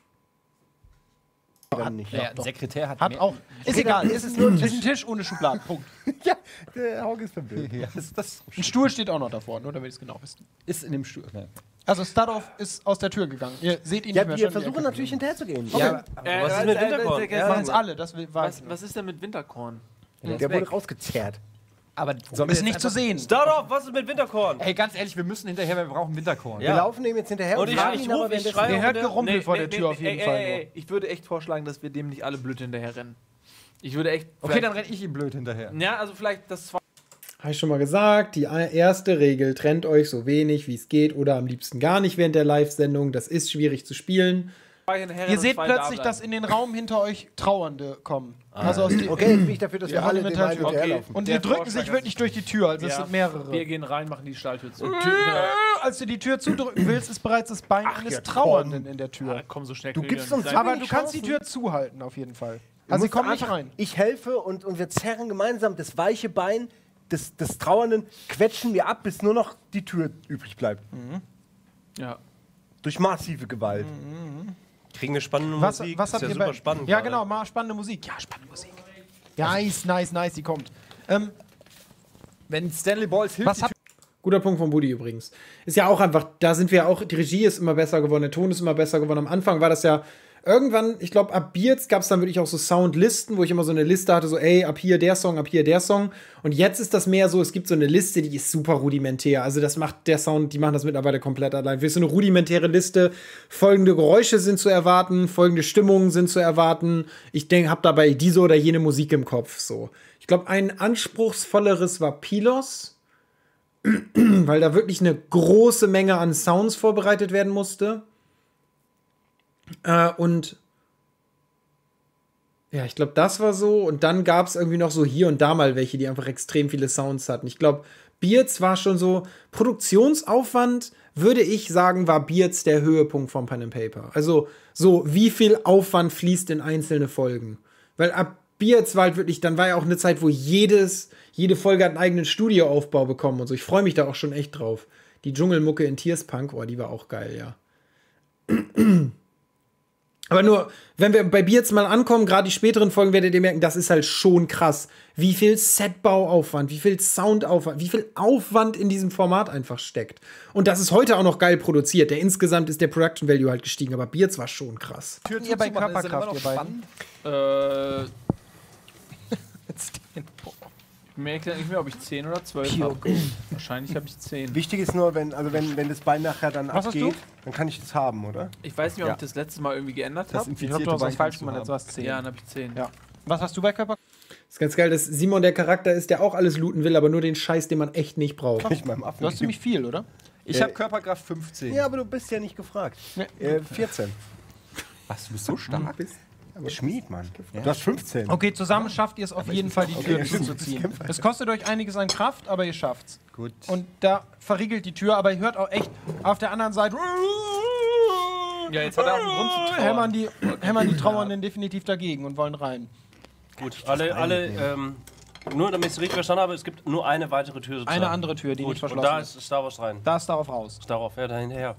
dann nicht. Der Sekretär hat, Hat mehr- auch. Ist egal, es ist nur ein Tisch. Ist ein Tisch ohne Schubladen. Punkt. Ja, der Hauke ist verblüfft. Ja, das, das Ein Stuhl steht auch noch davor, nur damit ihr es genau wisst. ist in dem Stuhl. Ne. Also Starov ist aus der Tür gegangen. Ihr seht ihn Ja, nicht mehr. wir schon, versuchen ihr natürlich hinterherzugehen. Ja, Äh, was ist mit Winterkorn? äh, machen es alle. Das war Was, was ist denn mit Winterkorn? Der wurde rausgezerrt. aber sollen wir ist jetzt nicht zu einfach- sehen. Starov, was ist mit Winterkorn? Ey, ganz ehrlich, wir müssen hinterher, weil wir brauchen Winterkorn. Wir laufen dem jetzt hinterher Und ich- fragen ich ihn aber ruf, ich währenddessen- schreie- Ihr hört Nee, Gerumpel vor der Tür auf jeden ey, Fall. ey, nur. ey, ich würde echt vorschlagen, dass wir dem nicht alle blöd hinterher rennen. Ich würde echt. Okay, vielleicht- dann renne ich ihm blöd hinterher. Ja, also vielleicht das zweite. Habe ich schon mal gesagt, die erste Regel, trennt euch so wenig wie es geht oder am liebsten gar nicht während der Live-Sendung. Das ist schwierig zu spielen. Ihr seht plötzlich, dass in den Raum hinter euch Trauernde kommen. Also aus die, Okay, jetzt bin ich dafür, dass wir Ja, alle dem Elementartür. einen hinterher Okay. laufen. Und Der die drücken Vorschlag sich ist- wirklich durch die Tür, also es sind mehrere. Wir gehen rein, machen die Stahltür zu. Äh, Als du die Tür zudrücken willst, ist bereits das Bein eines ja, Trauernden in der Ah, Tür. komm, so schnell Du können wir gibst nicht uns sein. so- Aber wenig du kannst die Chancen. Tür zuhalten, auf jeden Fall. Du Also sie musst kommen nicht einfach- rein. Ich helfe und, und wir zerren gemeinsam das weiche Bein des, des Trauernden, quetschen wir ab, bis nur noch die Tür übrig bleibt. Ja. Durch massive Gewalt. Kriegen wir spannende Was, Musik. was ist habt ja ihr super bei... spannend. Ja, gerade. genau, mal spannende Musik. Ja, spannende Musik. Nice, nice, nice, die kommt. Ähm, Wenn Stanley Balls hilft, was habt Guter Punkt von Buddy übrigens. Ist ja auch einfach, da sind wir ja auch, die Regie ist immer besser geworden, der Ton ist immer besser geworden. Am Anfang war das ja irgendwann, ich glaube, ab Beards gab es dann wirklich auch so Soundlisten, wo ich immer so eine Liste hatte, so, ey, ab hier der Song, ab hier der Song. Und jetzt ist das mehr so, es gibt so eine Liste, die ist super rudimentär. Also das macht der Sound, die machen das mittlerweile komplett allein. Für so eine rudimentäre Liste, folgende Geräusche sind zu erwarten, folgende Stimmungen sind zu erwarten. Ich denke, hab dabei diese oder jene Musik im Kopf, so. Ich glaube, ein anspruchsvolleres war Pilos, weil da wirklich eine große Menge an Sounds vorbereitet werden musste. Äh, und ja, ich glaube, das war so. Und dann gab es irgendwie noch so hier und da mal welche, die einfach extrem viele Sounds hatten. Ich glaube, Beards war schon so Produktionsaufwand, würde ich sagen, war Beards der Höhepunkt von Pen and Paper. Also so, wie viel Aufwand fließt in einzelne Folgen. Weil ab Beards war halt wirklich, dann war ja auch eine Zeit, wo jedes, jede Folge hat einen eigenen Studioaufbau bekommen und so. Ich freue mich da auch schon echt drauf. Die Dschungelmucke in Tierspunk, oh, die war auch geil, ja. Aber nur, wenn wir bei Beards mal ankommen, gerade die späteren Folgen, werdet ihr merken, das ist halt schon krass. Wie viel Setbauaufwand, wie viel Soundaufwand, wie viel Aufwand in diesem Format einfach steckt. Und das ist heute auch noch geil produziert. Der insgesamt ist der Production Value halt gestiegen, aber Beards war schon krass. Tür ihr bei zuzumachen, ist dann immer Körperkraft, noch ihr beiden? spannend. Äh. Ich merke nicht mehr, ob ich zehn oder zwölf habe. Wahrscheinlich habe ich zehn. Wichtig ist nur, wenn, also wenn, wenn das Bein nachher dann Was hast abgeht, du? dann kann ich das haben, oder? Ich weiß nicht, ob Ja. ich das letzte Mal irgendwie geändert habe. Ich glaube, du hast was falsch gemacht, jetzt hast du zehn. Ja, dann habe ich zehn. Ja. Was hast du bei Körper? Ist ganz geil, dass Simon der Charakter ist, der auch alles looten will, aber nur den Scheiß, den man echt nicht braucht. Ich meinem Affen. Du hast ziemlich viel, oder? Ich habe Körperkraft fünfzehn. Ja, aber du bist ja nicht gefragt. Nee. Äh, vierzehn. Was, du bist so stark? Schmied, Mann. Du hast fünfzehn. Okay, zusammen schafft ihr es auf jeden Fall, die Tür Okay, stimmt. zuzuziehen. Es kostet euch einiges an Kraft, aber ihr schafft's. Gut. Und da verriegelt die Tür, aber ihr hört auch echt auf der anderen Seite. Ja, jetzt hat er auch einen Grund zu trauern. Hämmern die, hämmern die Trauernden definitiv dagegen und wollen rein. Gut, alle, alle, ähm, nur damit ich es richtig verstanden habe, es gibt nur eine weitere Tür sozusagen. Eine andere Tür, die Gut, nicht verschlossen und da ist. ist Star Wars rein. Da ist darauf raus. Ist darauf, ja, dahinterher.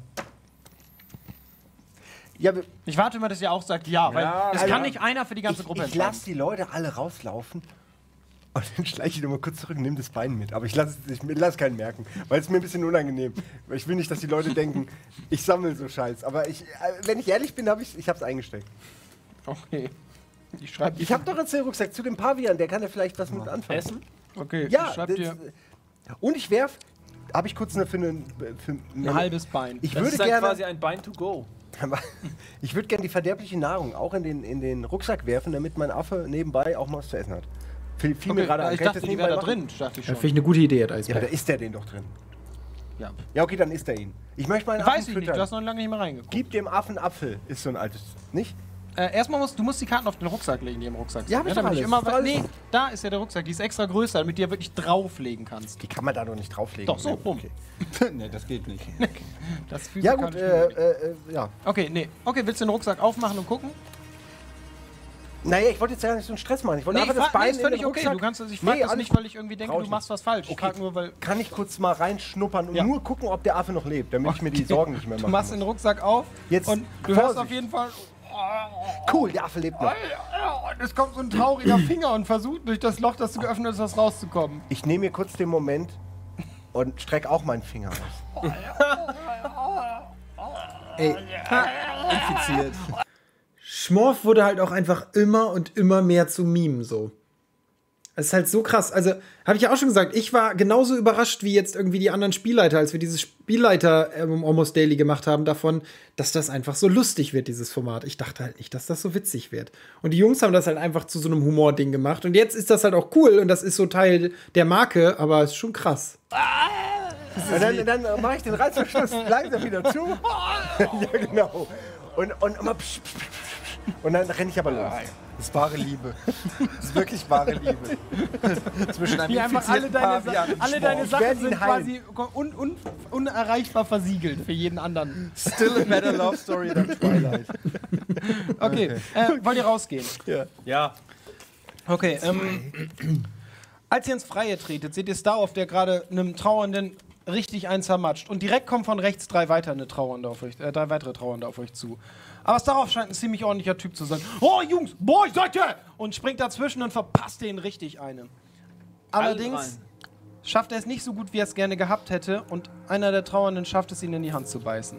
Ja, wir- Ich warte immer, dass ihr auch sagt ja, weil es also- kann nicht einer für die ganze ich, Gruppe ich entscheiden. lasse die Leute alle rauslaufen und dann schleiche ich nochmal kurz zurück und nehme das Bein mit. Aber ich lasse ich lass keinen merken, weil es mir ein bisschen unangenehm. Ich will nicht, dass die Leute denken, ich sammle so Scheiß. Aber ich, äh, wenn ich ehrlich bin, habe ich ich es eingesteckt. Okay. Ich schreibe Ich habe doch jetzt den Rucksack zu dem Pavian, der kann ja vielleicht was mit anfangen. Essen? Okay, Ja, ich schreib das, dir und ich werf, habe ich kurz eine für, eine, für ein halbes Bein. Ich Das würde ist dann gerne, quasi ein Bein to go. aber ich würde gerne die verderbliche Nahrung auch in den, in den Rucksack werfen, damit mein Affe nebenbei auch mal was zu essen hat. Fiel, fiel mir Okay, gerade ein. ich Kann dachte, das die nebenbei wäre da machen? drin, dachte ich Ja, schon. finde ich eine gute Idee, hat Ja, Eisberg. da ist der den doch drin. Ja. Ja, okay, dann isst er ihn. Ich möchte meinen Weiß Affen ich nicht, füttern. du hast noch lange nicht mehr reingeguckt. Gib dem Affen Apfel, ist so ein altes, nicht? Äh, erstmal musst du musst die Karten auf den Rucksack legen, die im Rucksack sind. Ja, hab ich doch damit alles. immer, Ist doch alles. nee, da ist ja der Rucksack, die ist extra größer, damit du ja wirklich drauflegen kannst. Die kann man da doch nicht drauflegen. Doch, so, Nee, bumm. okay. Nee, das geht nicht. Das ist Ja gut, physikalisch äh, möglich. äh, äh, ja. Okay, nee. Okay, willst du den Rucksack aufmachen und gucken? Naja, ich wollte jetzt ja nicht so einen Stress machen. Ich wollte Nee, einfach ich das frag, nee, Bein ist in völlig den okay. Rucksack. Du kannst das, ich frage Nee, das alles nicht, weil ich irgendwie denke, Brauch du ich machst was falsch. Ich Okay. frage nur, weil Kann ich kurz mal reinschnuppern und Ja. nur gucken, ob der Affe noch lebt, damit ich mir die Sorgen nicht mehr du mache. machst den Rucksack auf Jetzt und du hörst Vorsicht. auf jeden Fall, Cool, der Affe lebt noch. und es kommt so ein trauriger Finger und versucht durch das Loch, das du geöffnet hast, rauszukommen. Ich nehme mir kurz den Moment und strecke auch meinen Finger aus. Ey, Infiziert. Schmorf wurde halt auch einfach immer und immer mehr zu Meme so. Es ist halt so krass. Also, habe ich ja auch schon gesagt, ich war genauso überrascht wie jetzt irgendwie die anderen Spielleiter, als wir dieses Spielleiter ähm, Almost Daily gemacht haben, davon, dass das einfach so lustig wird, dieses Format. Ich dachte halt nicht, dass das so witzig wird. Und die Jungs haben das halt einfach zu so einem Humording gemacht. Und jetzt ist das halt auch cool und das ist so Teil der Marke, aber es ist schon krass. Und dann, dann mache ich den Reißverschluss langsam wieder zu. Ja, genau. Und, und, immer psch, psch, psch, psch. Und dann renne ich aber los. Das ist wahre Liebe. Das ist wirklich wahre Liebe. Zwischen einem Wie einfach alle infizierten deine, Pavian Sa und alle Schmorf. deine Ich Sachen werd ihn sind heilen. quasi un un unerreichbar versiegelt für jeden anderen. Still a better love story than Twilight. Okay, Äh, wollt ihr rausgehen? Ja. Okay, ähm, als ihr ins Freie tretet, seht ihr Star, auf der gerade einem Trauernden richtig einen zermatscht. Und direkt kommen von rechts drei weitere Trauernde auf euch, äh, drei weitere Trauernde auf euch zu. Aber es darauf scheint ein ziemlich ordentlicher Typ zu sein. Oh, Jungs, boah, seid ihr! Und springt dazwischen und verpasst den richtig einen. Allerdings schafft er es nicht so gut, wie er es gerne gehabt hätte. Und einer der Trauernden schafft es, ihn in die Hand zu beißen.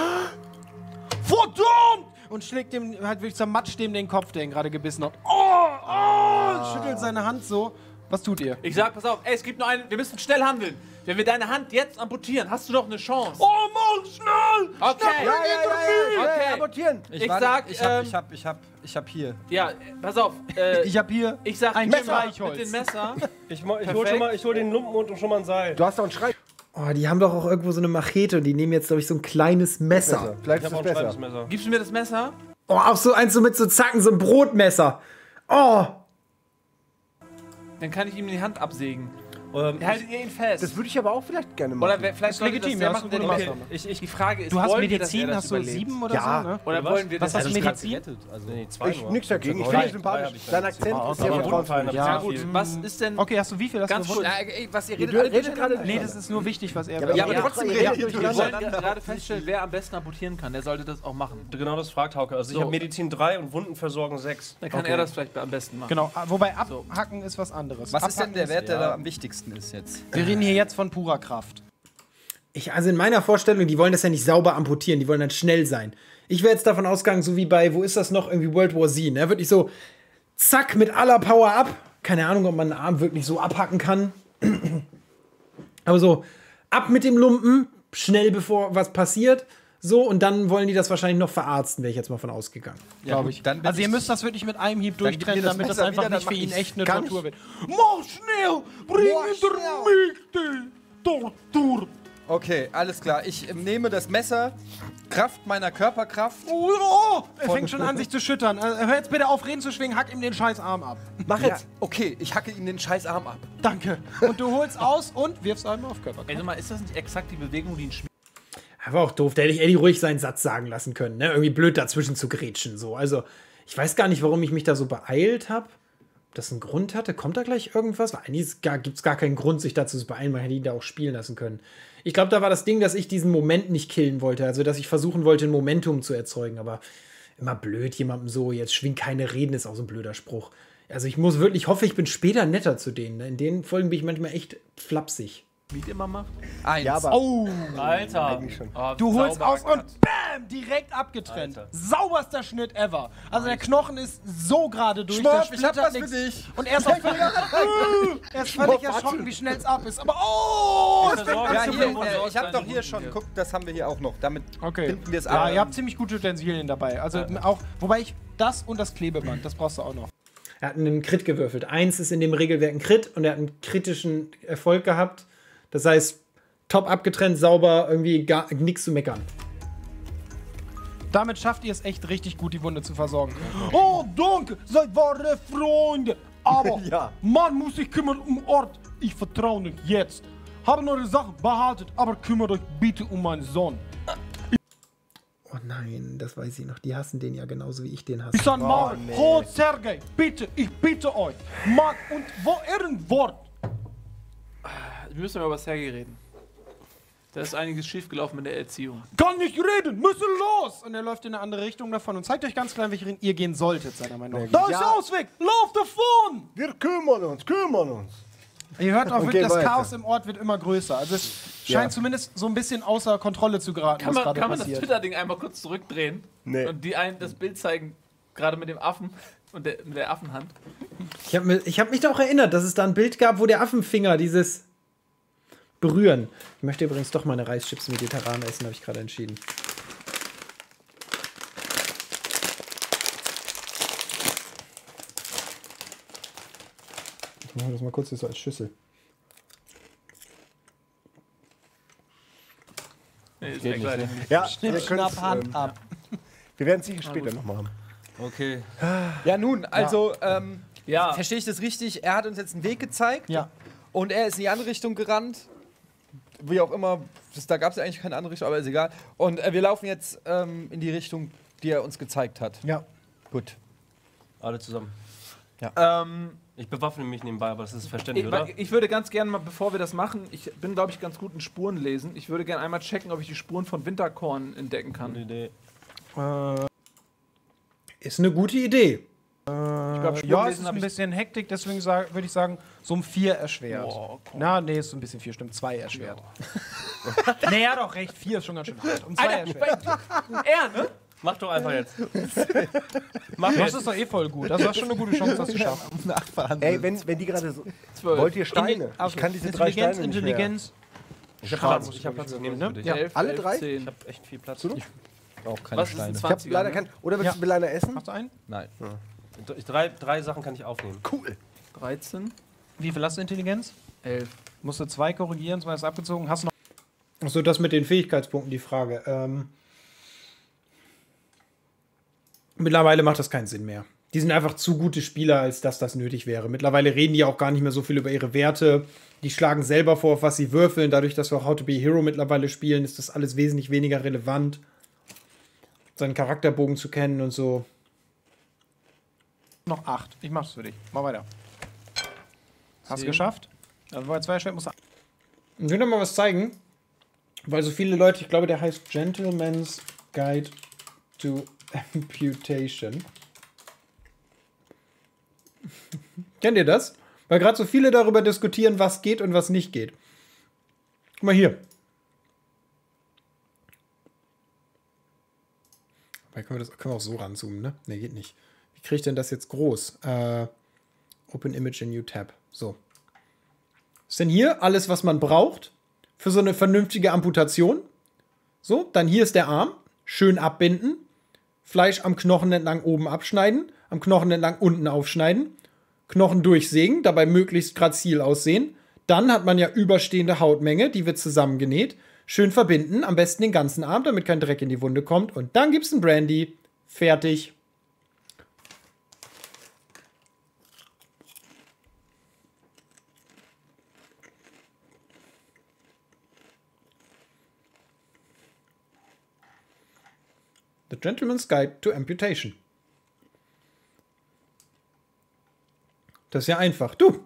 Verdammt! Und schlägt dem, halt wirklich zermatscht dem den Kopf, der ihn gerade gebissen hat. Oh, oh! Schüttelt seine Hand so. Was tut ihr? Ich sag, pass auf, ey, es gibt nur einen, wir müssen schnell handeln. Wenn wir deine Hand jetzt amputieren, hast du doch eine Chance. Oh Mann, schnell! Okay. Schnell, Ja, ja, ja, ja, Okay. ja, abortieren. Ich warte, sag, ich hab, ähm, ich hab, ich hab, ich hab hier. Ja, äh, pass auf. Äh, Ich hab hier ich sag ein Messer Streichholz. mit dem Messer. Ich, mo- ich hol Perfekt. schon mal, ich hol den Lumpen und schon mal ein Seil. Du hast doch einen Schrei. Oh, die haben doch auch irgendwo so eine Machete und die nehmen jetzt, glaube ich, so ein kleines Messer. Vielleicht Ich ist hab es auch ein besser. schweres Messer. Gibst du mir das Messer? Oh, auch so eins so mit so Zacken, so ein Brotmesser. Oh, Dann kann ich ihm die Hand absägen. Ähm, Haltet ihr ihn fest? Das würde ich aber auch vielleicht gerne machen. Oder wer- vielleicht sollte legitim, das der ja, machen, ist eine der gute die- Maßnahme. ich, ich, Die Frage ist, Du hast wollen wir, dass er Medizin, das hast du überlebt? sieben oder Ja. so, ne? Oder Was? wollen wir, Was dass hast er du das Medizin? Also, nee, zwei ich, nur. nix dagegen. Ich Drei. finde ihn Drei sympathisch. hab ich Sein dann. Akzent Ah, ist sehr aber vertrauenswürdig. Wundfallen, Ja, aber gut, viel. was ist denn... Okay, hast du wie viel? Hast Ganz du kurz. Ja, ey, was ihr Ihr redet, alle redet gerade durcheinander. Nee, das ist nur wichtig, was er Ja, aber, Ja, aber ja, trotzdem ihr redet redet Wir durcheinander. wollen gerade feststellen, wer am besten amputieren kann. Der sollte das auch machen. Genau das fragt Hauke. Also ich So. habe Medizin drei und Wundenversorgung sechs. Dann kann Okay. er das vielleicht am besten machen. Genau, wobei abhacken ist was anderes. Was ist denn Abhacken der Wert, der ja. da am wichtigsten ist jetzt? Wir reden hier jetzt von purer Kraft. ich, also in meiner Vorstellung, die wollen das ja nicht sauber amputieren, die wollen dann schnell sein. Ich wäre jetzt davon ausgegangen, so wie bei, wo ist das noch, irgendwie World War Z, ne? Wirklich so, zack, mit aller Power ab. Keine Ahnung, ob man einen Arm wirklich so abhacken kann. Aber so, ab mit dem Lumpen, schnell bevor was passiert. So, und dann wollen die das wahrscheinlich noch verarzten, wäre ich jetzt mal von ausgegangen. Glaube ich. dann bin Also ihr ich- müsst das wirklich mit einem Hieb Dann gib durchtrennen, mir das damit das Messer einfach wieder, dann nicht für mach ihn ich echt eine gar Tortur nicht. wird. Mach schnell! Bring Mach hinter mich die Tortur! Okay, alles klar. Ich ähm, nehme das Messer, Kraft meiner Körperkraft. Oh, oh, er fängt schon an, sich zu schüttern. Also, hör jetzt bitte auf, Reden zu schwingen, hack ihm den scheiß Arm ab. Mach jetzt. Okay, ich hacke ihm den scheiß Arm ab. Danke. Und du holst aus und wirfst einmal auf Körper. Ey, sag mal, ist das nicht exakt die Bewegung, die ein Spiel... Aber auch doof, da hätte ich Eddie ruhig seinen Satz sagen lassen können, ne? Irgendwie blöd dazwischen zu grätschen, so. Also, ich weiß gar nicht, warum ich mich da so beeilt habe. Ob das einen Grund hatte? Kommt da gleich irgendwas? Weil eigentlich gibt es gar keinen Grund, sich dazu zu beeilen. Man hätte ihn da auch spielen lassen können. Ich glaube, da war das Ding, dass ich diesen Moment nicht killen wollte. Also, dass ich versuchen wollte, ein Momentum zu erzeugen. Aber immer blöd, jemandem so, jetzt schwing keine Reden, ist auch so ein blöder Spruch. Also, ich muss wirklich, hoffe, ich bin später netter zu denen. Ne? In den Folgen bin ich manchmal echt flapsig. Wie immer macht? Eins. Ja, aber Oh, Alter. eigentlich schon. Oh, du holst sauber aus und BAM! Direkt abgetrennt. Alter. Sauberster Schnitt ever. Also der Knochen ist so gerade durch. Schmorf, da ich hab splittert was für nix. dich. Und er ist auch völlig, er ist völlig erschrocken, wie schnell es ab ist. Aber oh! Es fängt Versorgt. an Ja, zu hier, blubbern. äh, ich hab doch hier schon. Guck, das haben wir hier auch noch. Damit Okay. binden wir es Ja, ab. ihr habt ziemlich gute Utensilien dabei. Also auch, wobei ich das und das Klebeband, das brauchst du auch noch. Er hat einen Crit gewürfelt. Eins ist in dem Regelwerk ein Crit und er hat einen kritischen Erfolg gehabt. Das heißt, top abgetrennt, sauber, irgendwie gar nichts zu meckern. Damit schafft ihr es echt richtig gut, die Wunde zu versorgen. Oh, danke, seid wahre Freunde. Aber Ja. man muss sich kümmern um Ort. Ich vertraue euch jetzt. Haben eure Sachen behaltet, aber kümmert euch bitte um meinen Sohn. Oh nein, das weiß ich noch. Die hassen den ja genauso wie ich den hasse. Ich sag mal, holt Sergei, bitte, ich bitte euch. Mann, und wo er ein Wort. Wir müssen mal über Sergei reden. Da ist einiges schiefgelaufen mit der Erziehung. Kann nicht reden, müssen los! Und er läuft in eine andere Richtung davon und zeigt euch ganz klar, in welche Richtung ihr gehen solltet, seiner Meinung nach. Da ist Ja. der Ausweg! Lauf davon! Wir kümmern uns, kümmern uns. Ihr hört auch Und wirklich, geh das weiter. Chaos im Ort wird immer größer. Also es scheint Ja. zumindest so ein bisschen außer Kontrolle zu geraten, Kann was man, gerade kann man das passiert. Twitter-Ding einmal kurz zurückdrehen? Nee. Und die ein, das Bild zeigen, gerade mit dem Affen und der, mit der Affenhand. Ich habe mich, ich hab mich doch erinnert, dass es da ein Bild gab, wo der Affenfinger dieses Berühren. Ich möchte übrigens doch meine Reischips mediterran essen, habe ich gerade entschieden. Ich mache das mal kurz hier so als Schüssel. Nee, ist weg, leider. Ja, Schnipp, wir, schnapp, können's, Hand ähm, ab. wir werden es sicher später noch machen. Okay. Ja, nun, also, ähm, Ja, verstehe ich das richtig? Er hat uns jetzt einen Weg gezeigt Ja. und er ist in die andere Richtung gerannt. Wie auch immer, das, da gab es ja eigentlich keine andere Richtung, aber ist egal. Und äh, wir laufen jetzt ähm, in die Richtung, die er uns gezeigt hat. Ja. Gut. Alle zusammen. ähm, Ich bewaffne mich nebenbei, aber das ist verständlich, Ich, oder? ich würde ganz gerne mal, bevor wir das machen, ich bin, glaube ich, ganz gut in Spuren lesen. Ich würde gerne einmal checken, ob ich die Spuren von Winterkorn entdecken kann. Gute Idee. Ist eine gute Idee. Ich glaube, Spuren Ja, es lesen ist habe ein ich. bisschen Hektik, deswegen sag- würde ich sagen, so um vier erschwert. Boah, komm. Na, nee, ist so ein bisschen vier, stimmt, zwei erschwert. Nee, ja doch, recht, vier ist schon ganz schön hart. Um zwei erschwert. Er, ne? Mach doch einfach jetzt. Mach das ist doch eh voll gut. Also du hast schon eine gute Chance, das zu schaffen. Ey, wenn, wenn die gerade so. Zwölf. Wollt ihr Steine? Also, Ich kann diese drei Intelligenz, Steine nicht mehr. Intelligenz. Ich hab Schaden Platz. muss Ich hab ich, Platz. Ich glaub ich, nehme es ne? für dich. Ja. Elf, alle elf, drei? zehn. Ich hab echt viel Platz. Du? Auch keine Was ist ein Steine. Ich hab zwanziger? leider ne? kein. Oder willst Ja. du Beliner essen? Machst du einen? Nein. Ich- Drei, drei Sachen kann ich aufnehmen. Cool. dreizehn, Wie viel hast du Intelligenz? elf. Musst du zwei korrigieren, zwei ist abgezogen. Hast du noch. Achso, das mit den Fähigkeitspunkten, die Frage. Ähm, mittlerweile macht das keinen Sinn mehr. Die sind einfach zu gute Spieler, als dass das nötig wäre. Mittlerweile reden die auch gar nicht mehr so viel über ihre Werte. Die schlagen selber vor, auf was sie würfeln. Dadurch, dass wir auch How to Be a Hero mittlerweile spielen, ist das alles wesentlich weniger relevant. Seinen Charakterbogen zu kennen und so. Noch acht. Ich mach's für dich. Mach weiter. Hast du Zehn. geschafft? Also bei zwei erschwert musst du. Ich will noch mal was zeigen, weil so viele Leute, ich glaube, der heißt Gentleman's Guide to Amputation. Kennt ihr das? Weil gerade so viele darüber diskutieren, was geht und was nicht geht. Guck mal hier. Weil können wir das können wir auch so ranzoomen, ne? Ne, geht nicht. Wie kriege ich denn das jetzt groß? Äh, Open Image in New Tab. So. Was ist denn hier alles, was man braucht für so eine vernünftige Amputation? So, dann hier ist der Arm. Schön abbinden. Fleisch am Knochen entlang oben abschneiden. Am Knochen entlang unten aufschneiden. Knochen durchsägen, dabei möglichst grazil aussehen. Dann hat man ja überstehende Hautmenge, die wird zusammengenäht. Schön verbinden, am besten den ganzen Arm, damit kein Dreck in die Wunde kommt. Und dann gibt's ein Brandy. Fertig. The Gentleman's Guide to Amputation. Das ist ja einfach. Du!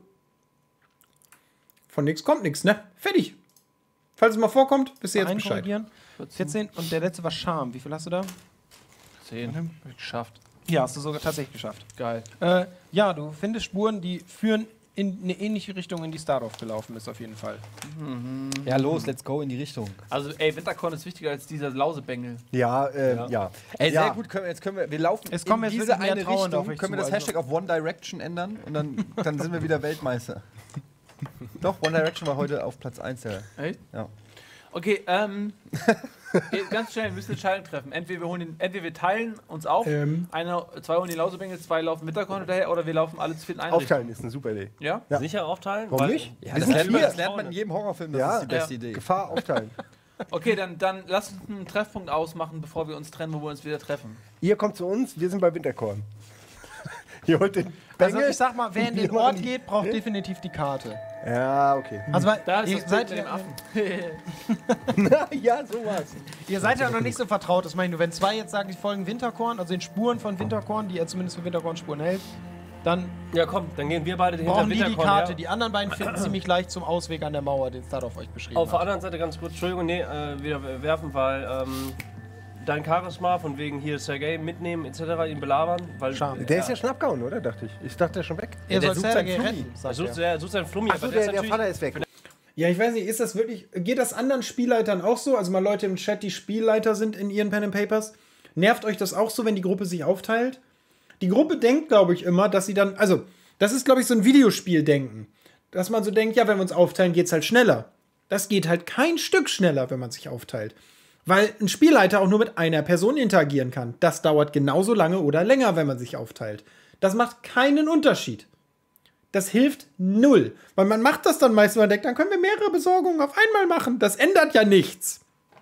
Von nix kommt nix, ne? Fertig. Falls es mal vorkommt, wisst ihr jetzt Einen Bescheid. korrigieren. vierzehn und der letzte war Charme. Wie viel hast du da? zehn. Hab ich geschafft. Ja, hast du sogar tatsächlich geschafft. Geil. Äh, ja, du findest Spuren, die führen in eine ähnliche Richtung, in die Stardorf gelaufen ist, auf jeden Fall. Ja, los, let's go in die Richtung. Also, ey, Winterkorn ist wichtiger als dieser Lausebengel. Ja, äh, ja. Ey, sehr Ja. gut, können wir, jetzt können wir, wir laufen Es kommen in jetzt diese wirklich mehr eine Trauernde auf Richtung, euch können wir zu, das also- Hashtag auf One Direction ändern und dann, dann sind wir wieder Weltmeister. Doch, One Direction war heute auf Platz eins. Ja. Echt? Ja. Okay, ähm. Jetzt ganz schnell, wir müssen eine Entscheidung treffen. Entweder wir, holen den, entweder wir teilen uns auf, Ähm. einer, zwei holen die Lausebengel, zwei laufen Winterkorn hinterher, oder wir laufen alle zu viel in eine Richtung. Aufteilen ist eine super Idee. Ja? Ja. Sicher aufteilen? Warum Weil- nicht? Ja, Wir das, sind lernt man, vier. das lernt man in jedem Horrorfilm, das Ja. ist die beste Ja. Idee. Gefahr aufteilen. Okay, dann, dann lass uns einen Treffpunkt ausmachen, bevor wir uns trennen, wo wir uns wieder treffen. Ihr kommt zu uns, wir sind bei Winterkorn. Ihr holt den Also Bengel. ich sag mal, wer in den Wir Ort machen- geht, braucht definitiv die Karte. Ja, okay. Also weil Da ist ihr das seid, Bild mit dem Affen. ja, sowas. ihr seid ja noch nicht so vertraut, das meine ich nur. Wenn zwei jetzt sagen, die folgen Winterkorn, also den Spuren von Winterkorn, die er zumindest für Winterkorn Spuren hält, dann Ja, komm, dann gehen wir beide hinter brauchen die die Winterkorn Karte. her. Die anderen beiden finden ziemlich leicht zum Ausweg an der Mauer, den Stardorf euch beschrieben Auf der hat. anderen Seite ganz kurz, Entschuldigung, nee, äh, wieder werfen, weil ähm, dein Charisma von wegen hier Sergei mitnehmen et cetera ihn belabern, weil Schade. Der ist ja schon abgehauen, oder? Dachte ich. Ich dachte, der ist schon weg. Ihr der sollt sucht Sergei seinen Flummi. retten, er sagt sucht, er. er sucht seinen Flummi, Achso, aber der, ist der natürlich- Vater ist weg. Ja, ich weiß nicht, ist das wirklich, geht das anderen Spielleitern auch so? Also mal Leute im Chat, die Spielleiter sind in ihren Pen and Papers. Nervt euch das auch so, wenn die Gruppe sich aufteilt? Die Gruppe denkt, glaube ich, immer, dass sie dann, also, das ist, glaube ich, so ein Videospieldenken. Dass man so denkt, ja, wenn wir uns aufteilen, geht's halt schneller. Das geht halt kein Stück schneller, wenn man sich aufteilt. Weil ein Spielleiter auch nur mit einer Person interagieren kann. Das dauert genauso lange oder länger, wenn man sich aufteilt. Das macht keinen Unterschied. Das hilft null. Weil man macht das dann meistens, man denkt, dann können wir mehrere Besorgungen auf einmal machen. Das ändert ja nichts.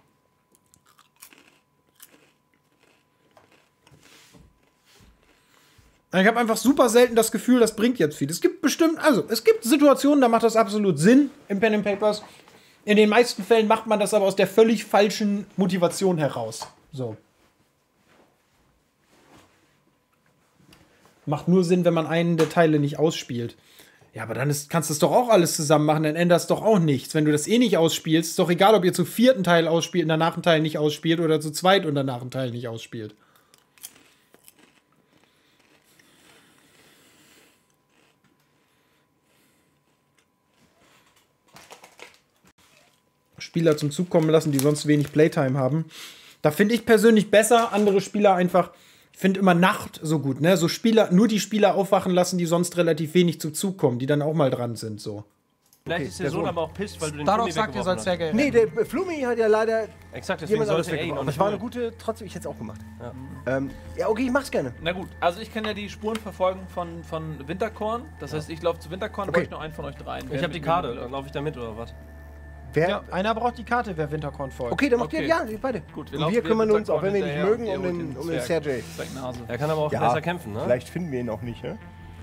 Ich habe einfach super selten das Gefühl, das bringt jetzt viel. Es gibt bestimmt, also es gibt Situationen, da macht das absolut Sinn im Pen and Papers. In den meisten Fällen macht man das aber aus der völlig falschen Motivation heraus. So. Macht nur Sinn, wenn man einen der Teile nicht ausspielt. Ja, aber dann ist, kannst du es doch auch alles zusammen machen, dann ändert es doch auch nichts. Wenn du das eh nicht ausspielst, ist doch egal, ob ihr zu vierten Teil ausspielt und danach einen Teil nicht ausspielt oder zu zweit und danach einen Teil nicht ausspielt. Spieler zum Zug kommen lassen, die sonst wenig Playtime haben. Da finde ich persönlich besser, andere Spieler einfach. Ich finde immer Nacht so gut, ne? So Spieler, nur die Spieler aufwachen lassen, die sonst relativ wenig zu Zug kommen, die dann auch mal dran sind, so. Vielleicht ist der Sohn aber auch pisst, weil du den Darauf Flummi sagt ihr, soll weggeworfen Sergej. Nee, der Flummi hat ja leider hast. Exakt, deswegen jemand anderes sollte er ihn weggeworfen. auch Aber nicht es war eine holen. gute, trotzdem, ich hätte es auch gemacht. Ja, ähm, ja okay, ich mach's gerne. Na gut, also ich kann ja die Spuren verfolgen von, von Winterkorn. Das heißt, ich laufe zu Winterkorn, Okay. okay. ich nur einen von euch dreien. Ich Wer habe mit die mir Karte, will. laufe ich da mit oder was? Wer? Ja, einer braucht die Karte, wer Winterkorn folgt. Okay, dann macht Okay. ihr, ja, ihr beide. Gut, Und laufen wir kümmern uns, auch wenn wir nicht hinterher mögen, und um ihr den, holt um den Zwerg. Sergej. Zwergnase. Er kann aber auch Ja, besser kämpfen, ne? Vielleicht finden wir ihn auch nicht, ne?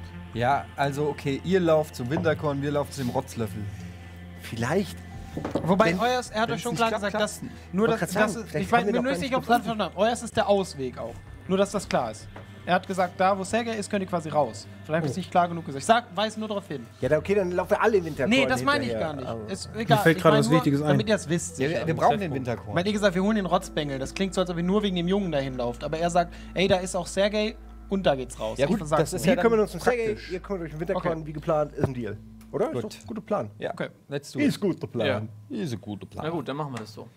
Ja, also okay, ihr lauft zum Winterkorn, wir laufen zu dem Rotzlöffel. Vielleicht. Wobei, Wenn- euers, er hat euch wenn's schon nicht klar klappt, gesagt, dass klappt's nur Wollte das, grad das sagen, ist, vielleicht ich haben mein, wir bin doch mir gar nicht nicht sicher, ob es gefunden. verstanden habt. Euers ist der Ausweg auch. Nur, dass das klar ist. Er hat gesagt, da wo Sergej ist, könnt ihr quasi raus. Vielleicht habe ich es nicht klar genug gesagt. Ich sag, weiß nur darauf hin. Ja, dann- okay, dann laufen wir alle in Winterkorn. Nee, das meine ich hinterher. gar nicht. Aber- Ist egal. fällt Ich gerade mein was nur, Wichtiges ein. Damit ihr es wisst. Ja, sicher. wir, wir brauchen den Winterkorn. Weil ihr gesagt, wir holen den Rotzbengel. Das klingt so, als ob ihr nur wegen dem Jungen dahin lauft. Aber er sagt, ey, da ist auch Sergej und da geht's raus. Ja, gut, Ich versag's das ist nur. Wir ja kümmern dann uns um Sergej, praktisch. ihr kümmert euch um Winterkorn, Okay. wie geplant, ist ein Deal. Oder? Gut. Ist doch ein guter Plan. Ja, Okay. let's do Ist it. guter Plan. Ist ein guter Plan. Na gut, dann machen wir das so.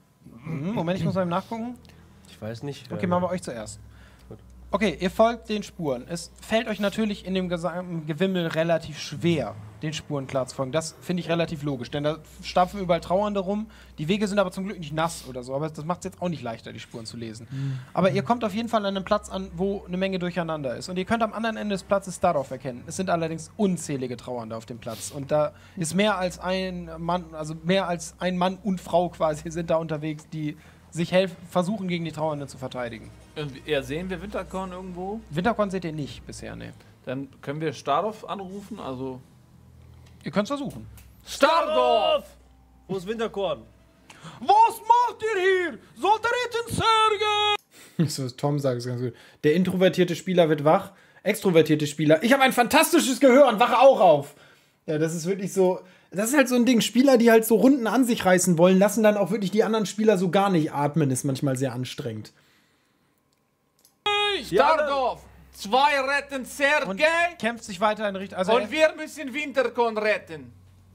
Mhm, Moment, ich muss mal eben nachgucken. Ich weiß nicht. Okay, äh, machen wir euch zuerst. Okay, ihr folgt den Spuren. Es fällt euch natürlich in dem gesamten Gewimmel relativ schwer, den Spuren klar zu folgen. Das finde ich relativ logisch, denn da stapfen überall Trauernde rum. Die Wege sind aber zum Glück nicht nass oder so, aber das macht es jetzt auch nicht leichter, die Spuren zu lesen. Aber ihr kommt auf jeden Fall an einen Platz an, wo eine Menge durcheinander ist. Und ihr könnt am anderen Ende des Platzes darauf erkennen. Es sind allerdings unzählige Trauernde auf dem Platz. Und da ist mehr als ein Mann, also mehr als ein Mann und Frau quasi sind da unterwegs, die sich helfen, versuchen, gegen die Trauernde zu verteidigen. Und ja, sehen wir Winterkorn irgendwo? Winterkorn seht ihr nicht bisher, ne. Dann können wir Stardorf anrufen, also... Ihr könnt es versuchen. Stardorf! Wo ist Winterkorn? Was macht ihr hier? Sollt ihr retten, Sergej? So, Tom sagt es ganz gut. Der introvertierte Spieler wird wach. Extrovertierte Spieler. Ich habe ein fantastisches Gehör und wache auch auf. Ja, das ist wirklich so. Das ist halt so ein Ding. Spieler, die halt so Runden an sich reißen wollen, lassen dann auch wirklich die anderen Spieler so gar nicht atmen. Ist manchmal sehr anstrengend. Stardorf! Zwei retten Sergej Und kämpft sich weiter in Richtung. Also, und wir müssen Winterkorn retten.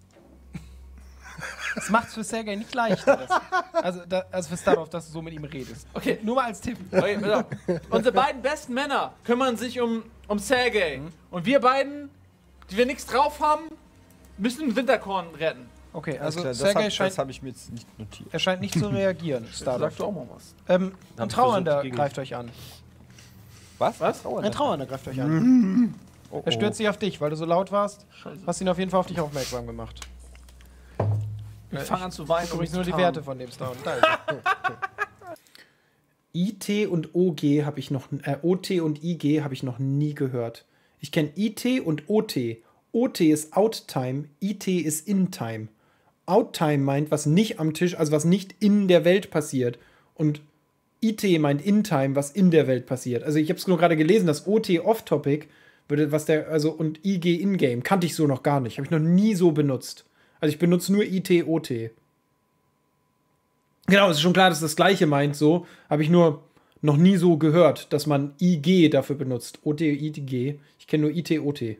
es macht es für Sergej nicht leichter. Das, also, da, also für Stardorf, dass du so mit ihm redest. Okay. Nur mal als Tipp. Okay, pass auf. Unsere beiden besten Männer kümmern sich um, um Sergej. Und wir beiden, die wir nichts drauf haben, müssen Winterkorn retten. Okay, Alles also klar, das Sergej habe scheint, hab ich mir jetzt nicht notiert. er scheint nicht zu reagieren, Stardorf. Sag du auch mal was. Ähm, ein ich Trauernder versucht, gegen- greift euch an. Was? Was? Ein Trauernder greift euch an. Oh, Er stürzt sich auf dich, weil du so laut warst. Scheiße. Hast ihn auf jeden Fall auf dich aufmerksam gemacht. Ich fange an zu weinen. um Übrigens mich nur zu die tarnen. Werte von dem Star. Da ist er. I T und O G habe ich noch, äh, O T und I G habe ich noch nie gehört. Ich kenne I T und O T. O T ist Outtime, I T ist In-Time. Outtime meint, was nicht am Tisch, also was nicht in der Welt passiert. Und I T meint In-Time, was in der Welt passiert. Also ich habe es nur gerade gelesen, dass O T Off-Topic würde, was der, also und I G In-Game kannte ich so noch gar nicht. Habe ich noch nie so benutzt. Also ich benutze nur I T, O T. Genau, es ist schon klar, dass das Gleiche meint, so. Habe ich nur noch nie so gehört, dass man I G dafür benutzt. O T, I G. Ich kenne nur I T, O T.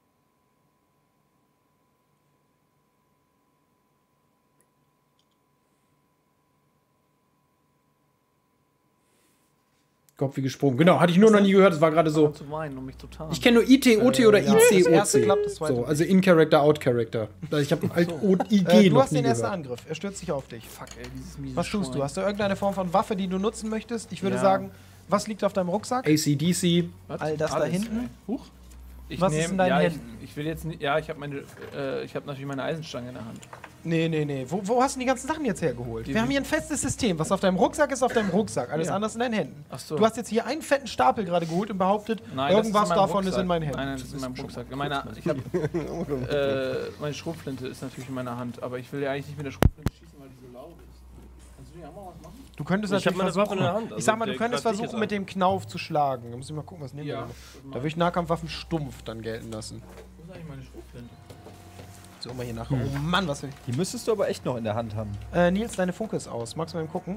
Kopf wie gesprungen. Genau, hatte ich nur noch nie gehört. Es war gerade so. Zu weinen, um mich zu tarnen. Ich kenne nur I T, O T oder ja. I C, Das O erste C. klappt, das zweite So, also In-Character, Out-Character. Ich habe halt O I G Äh, du noch hast nie den ersten gehört. Angriff. Er stürzt sich auf dich. Fuck, ey, dieses miese Was tust du? Schwein. Hast du irgendeine Form von Waffe, die du nutzen möchtest? Ich würde Ja. sagen, was liegt auf deinem Rucksack? A C D C. Was? all das da Alles, hinten? ey. Huch. Ich Was ist nehm- in deinen ja, Händen? Ich, ich will jetzt nicht. Ja, ich habe meine. Äh, ich habe natürlich meine Eisenstange in der Hand. Nee, nee, nee. Wo, wo hast du die ganzen Sachen jetzt hergeholt? Die- Wir haben hier ein festes System. Was auf deinem Rucksack ist, auf deinem Rucksack. Alles Ja. andere ist in deinen Händen. Ach so. Du hast jetzt hier einen fetten Stapel gerade geholt und behauptet, Nein, irgendwas das ist in meinem davon ist Rucksack. in meinen Händen. Nein, nein, das ist in meinem Rucksack. Meine, ich hab, äh, meine Schrotflinte ist natürlich in meiner Hand, aber ich will ja eigentlich nicht mit der Schrotflinte schießen, weil die so laut ist. Kannst du die Du könntest Ich hab natürlich meine Waffe in der versuchen, Hand, also ich sag mal, du der könntest greift dich versuchen, jetzt mit dem Knauf zu schlagen. Da muss ich mal gucken, was nehmen wir Ja. denn? Da würde ich Nahkampfwaffen stumpf dann gelten lassen. Wo ist eigentlich meine Schrotflinte? So, mal hier nach. Oh Mann, was will ich? Die müsstest du aber echt noch in der Hand haben. Äh, Nils, deine Funke ist aus. Magst du mal eben gucken?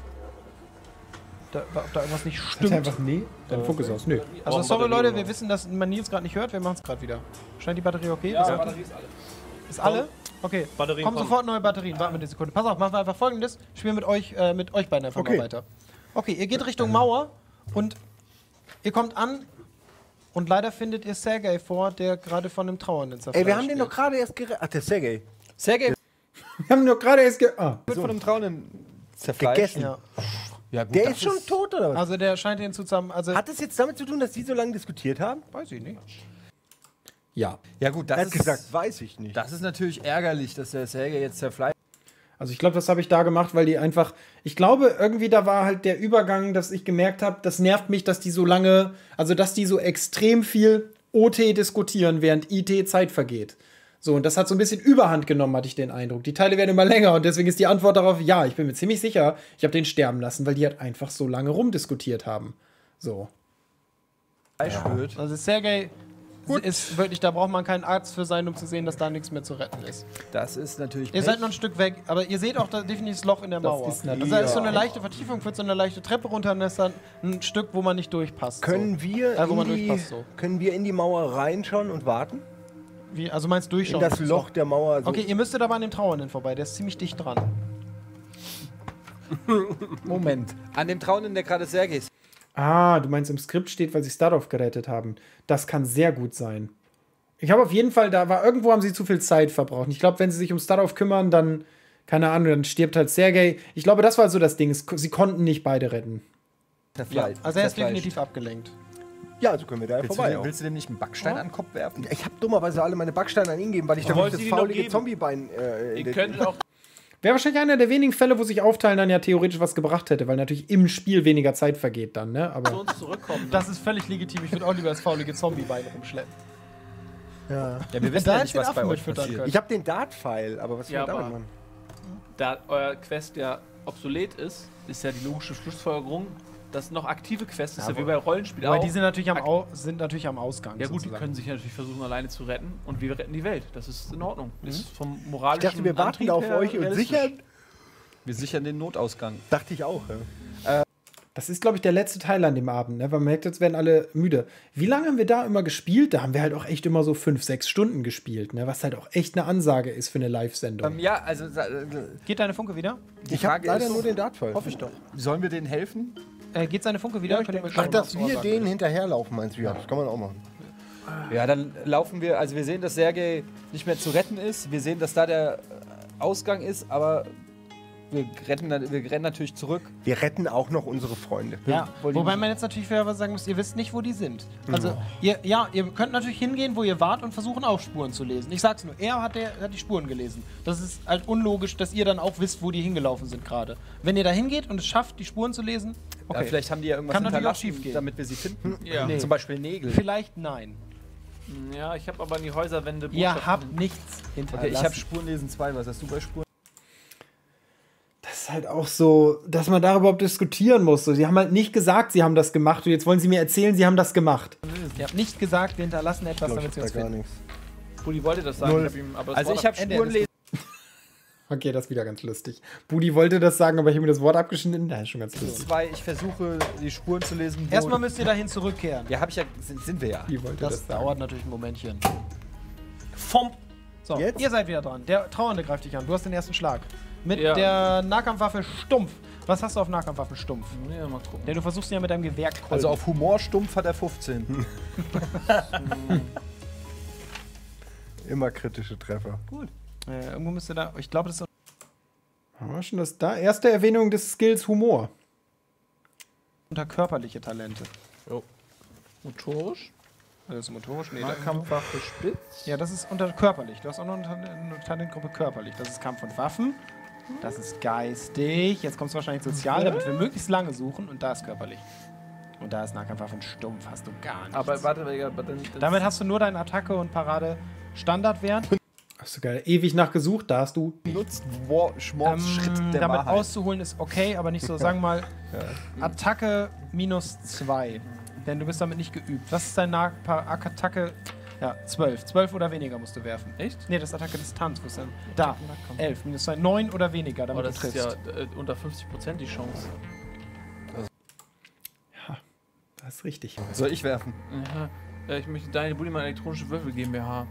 Da, ob da irgendwas nicht Hat er stimmt. einfach nee? Dein Fokus aus. Nö. Also Brauchen sorry Batterie Leute, oder wir was? wissen, dass man Nils gerade nicht hört. Wir machen es gerade wieder. Scheint die Batterie okay? Ja, ist, die okay? Batterie ist alle. ist alle? Okay. Batterien Kommen kommen. sofort neue Batterien. Warten wir eine Sekunde. Pass auf, machen wir einfach folgendes. Spielen mit euch, äh, mit euch beiden einfach Okay. mal weiter. Okay, ihr geht Richtung Mauer und ihr kommt an und leider findet ihr Sergei vor, der gerade von einem Trauernden zerfleischt Ey, wir haben den wird. doch gerade erst gerettet. Ach, der Sergej. Sergej Wir haben nur gerade erst ge ah. wird von einem Trauenden zerfleischt. Gegessen. Ja. Ja, gut, Der das ist schon tot, oder was? Also der scheint den zusammen. Also Hat es jetzt damit zu tun, dass die so lange diskutiert haben? weiß ich nicht. Ja. Ja gut, das Er hat ist, gesagt, weiß ich nicht. das ist natürlich ärgerlich, dass der Sergej jetzt zerfleischt. Also ich glaube, das habe ich da gemacht, weil die einfach, ich glaube, irgendwie da war halt der Übergang, dass ich gemerkt habe, das nervt mich, dass die so lange, also dass die so extrem viel O T diskutieren, während I T Zeit vergeht. So, und das hat so ein bisschen Überhand genommen, hatte ich den Eindruck. Die Teile werden immer länger und deswegen ist die Antwort darauf, ja, ich bin mir ziemlich sicher, ich habe den sterben lassen, weil die halt einfach so lange rumdiskutiert haben. So. wird. Also Sergei ist wirklich, da braucht man kein Arzt für sein, um zu sehen, dass da nichts mehr zu retten ist. Das ist natürlich Ihr seid noch ein Stück weg, aber ihr seht auch da definitiv das Loch in der Mauer. ist also natürlich- da ist so eine leichte Vertiefung, führt so eine leichte Treppe runter und da ist dann ein Stück, wo man nicht durchpasst. Können so. wir, Äh, wo man in die, durchpasst, so. können wir in die Mauer reinschauen und warten? Wie, also meinst du In durchschauen? das Loch der Mauer. So. Okay, ihr müsstet aber an dem Trauernden vorbei, der ist ziemlich dicht dran. Moment. An dem Trauenden, der gerade Sergej ist. Ah, du meinst, im Skript steht, weil sie Stardorf gerettet haben. Das kann sehr gut sein. Ich habe auf jeden Fall, da war irgendwo haben sie zu viel Zeit verbraucht. Ich glaube, wenn sie sich um Stardorf kümmern, dann, keine Ahnung, dann stirbt halt Sergej. Ich glaube, das war so das Ding. Es- Sie konnten nicht beide retten. Zerfleischt. Also er ist Zerfleischt. definitiv abgelenkt. Ja, also können wir da ja Willst vorbei. du, auch. willst du dem nicht einen Backstein an den Kopf werfen? Ich habe dummerweise alle meine Backsteine an ihn gegeben, weil ich doch wollte das sie dir noch faulige geben. Zombiebein. Äh, Ihr in könntet auch. Wäre wahrscheinlich einer der wenigen Fälle, wo sich aufteilen dann ja theoretisch was gebracht hätte, weil natürlich im Spiel weniger Zeit vergeht dann, ne? Zu Aber uns zurückkommen. Das ist völlig legitim. Ich würde auch lieber das faulige Zombiebein rumschleppen. ja. Ja, wir wissen Da ja hätte nicht, den was bei Affen euch mitfüttern passiert. können. Ich habe den Dart-Pfeil, aber was Ja, soll damit aber- machen? Da euer Quest ja obsolet ist, ist ja die logische Schlussfolgerung, dass noch aktive Quests, ist ja, wie bei Rollenspielen Aber auch. die sind natürlich am, Au sind natürlich am Ausgang. ja gut, die sozusagen. können sich ja natürlich versuchen, alleine zu retten und wir retten die Welt. Das ist in Ordnung. Ist vom Ich moralischen dachte, wir warten Antrieb da auf her euch und realistisch. sichern. Wir sichern den Notausgang. Dachte ich auch, ja. das ist, glaube ich, der letzte Teil an dem Abend, ne? Weil man merkt, jetzt werden alle müde. Wie lange haben wir da immer gespielt? Da haben wir halt auch echt immer so fünf, sechs Stunden gespielt, ne? Was halt auch echt eine Ansage ist für eine Live-Sendung. Ähm, ja, also äh, Geht deine Funke wieder? die Ich habe Frage leider ist, nur den Dart-Pfeil. Hoffe ich doch. sollen wir denen helfen? Äh, geht seine Funke wieder? Könnt ihr mir Ach, gleich dass mal wir sagen. denen hinterherlaufen, meinst du? Ja, das kann man auch machen. Ja, dann laufen wir, also wir sehen, dass Sergej nicht mehr zu retten ist. Wir sehen, dass da der äh, Ausgang ist, aber wir, retten, dann- wir rennen natürlich zurück. Wir retten auch noch unsere Freunde. Ja, wollen die wobei nicht- man jetzt natürlich fairerweise sagen muss, ihr wisst nicht, wo die sind. Also, ihr, ja, ihr könnt natürlich hingehen, wo ihr wart und versuchen, auch Spuren zu lesen. Ich sag's nur, er hat, der, hat die Spuren gelesen. Das ist halt unlogisch, dass ihr dann auch wisst, wo die hingelaufen sind gerade. Wenn ihr da hingeht und es schafft, die Spuren zu lesen, okay. Ja, vielleicht haben die ja irgendwas Kann natürlich auch hinterlassen, schiefgehen. damit wir sie finden. Ja. Nee. Zum Beispiel Nägel. Vielleicht nein. Ja, ich habe aber in die Häuserwände Ihr Botschaften- habt nichts Okay, hinterlassen. ich habe Spurenlesen zwei. Was hast du bei Spuren? Das ist halt auch so, dass man darüber überhaupt diskutieren muss. So, sie haben halt nicht gesagt, sie haben das gemacht und jetzt wollen sie mir erzählen, sie haben das gemacht. Ihr habt nicht gesagt, wir hinterlassen etwas, Ich damit glaub, sie ich hab uns da gar finden. nichts. Budi wollte das sagen. Null. Ich hab ihm, aber das Also Wort ich habe Ende Spurenlesen. Okay, das ist wieder ganz lustig. Budi wollte das sagen, aber ich habe mir das Wort abgeschnitten. Das ist schon ganz lustig. zwei. Ich versuche, die Spuren zu lesen. wo- Erstmal müsst ihr dahin zurückkehren. Ja, habe ich ja. Sind, sind wir ja. Budi wollte Das das sagen. dauert natürlich ein Momentchen. Vom. So, Jetzt? ihr seid wieder dran. Der Trauernde greift dich an. Du hast den ersten Schlag. Mit Ja. der Nahkampfwaffe stumpf. Was hast du auf Nahkampfwaffen stumpf? Ja, mal gucken. Denn du versuchst ihn ja mit deinem Gewehr kolben. Also auf Humor stumpf hat er fünfzehn. Immer kritische Treffer. äh, irgendwo müsste da. Ich glaube, das ist. Haben wir schon das da? Erste Erwähnung des Skills Humor. Unter körperliche Talente. Motorisch? Das ist motorisch. Nee, da, Nahkampfwaffe spitz. ja, das ist unter körperlich. Du hast auch noch eine, Tal- eine Talentgruppe körperlich. Das ist Kampf und Waffen. Das ist geistig. Jetzt kommt es wahrscheinlich sozial, damit wir möglichst lange suchen. Und da ist körperlich. Und da ist Nahkampfwaffen stumpf. Hast du gar nichts. Aber warte, aber dann, dann Damit hast du nur deine Attacke und Parade Standardwert. Hast du geil ewig nachgesucht, da hast du. Nutzt War Schmorts Schritt Ähm, der damit Wahrheit. auszuholen ist okay, aber nicht so. Sagen wir mal, Attacke minus zwei. Denn du bist damit nicht geübt. Was ist dein Nahpar Attacke? Ja, zwölf. zwölf oder weniger musst du werfen. Echt? Nee, das ist Attacke Distanz. Wo ist denn? Da. elf minus zwei. neun oder weniger, damit Aber das du ist triffst. ja äh, unter fünfzig Prozent die Chance. Das ist richtig. Soll ich werfen? Ja, äh, ich möchte deine Bullimann elektronische Würfel GmbH.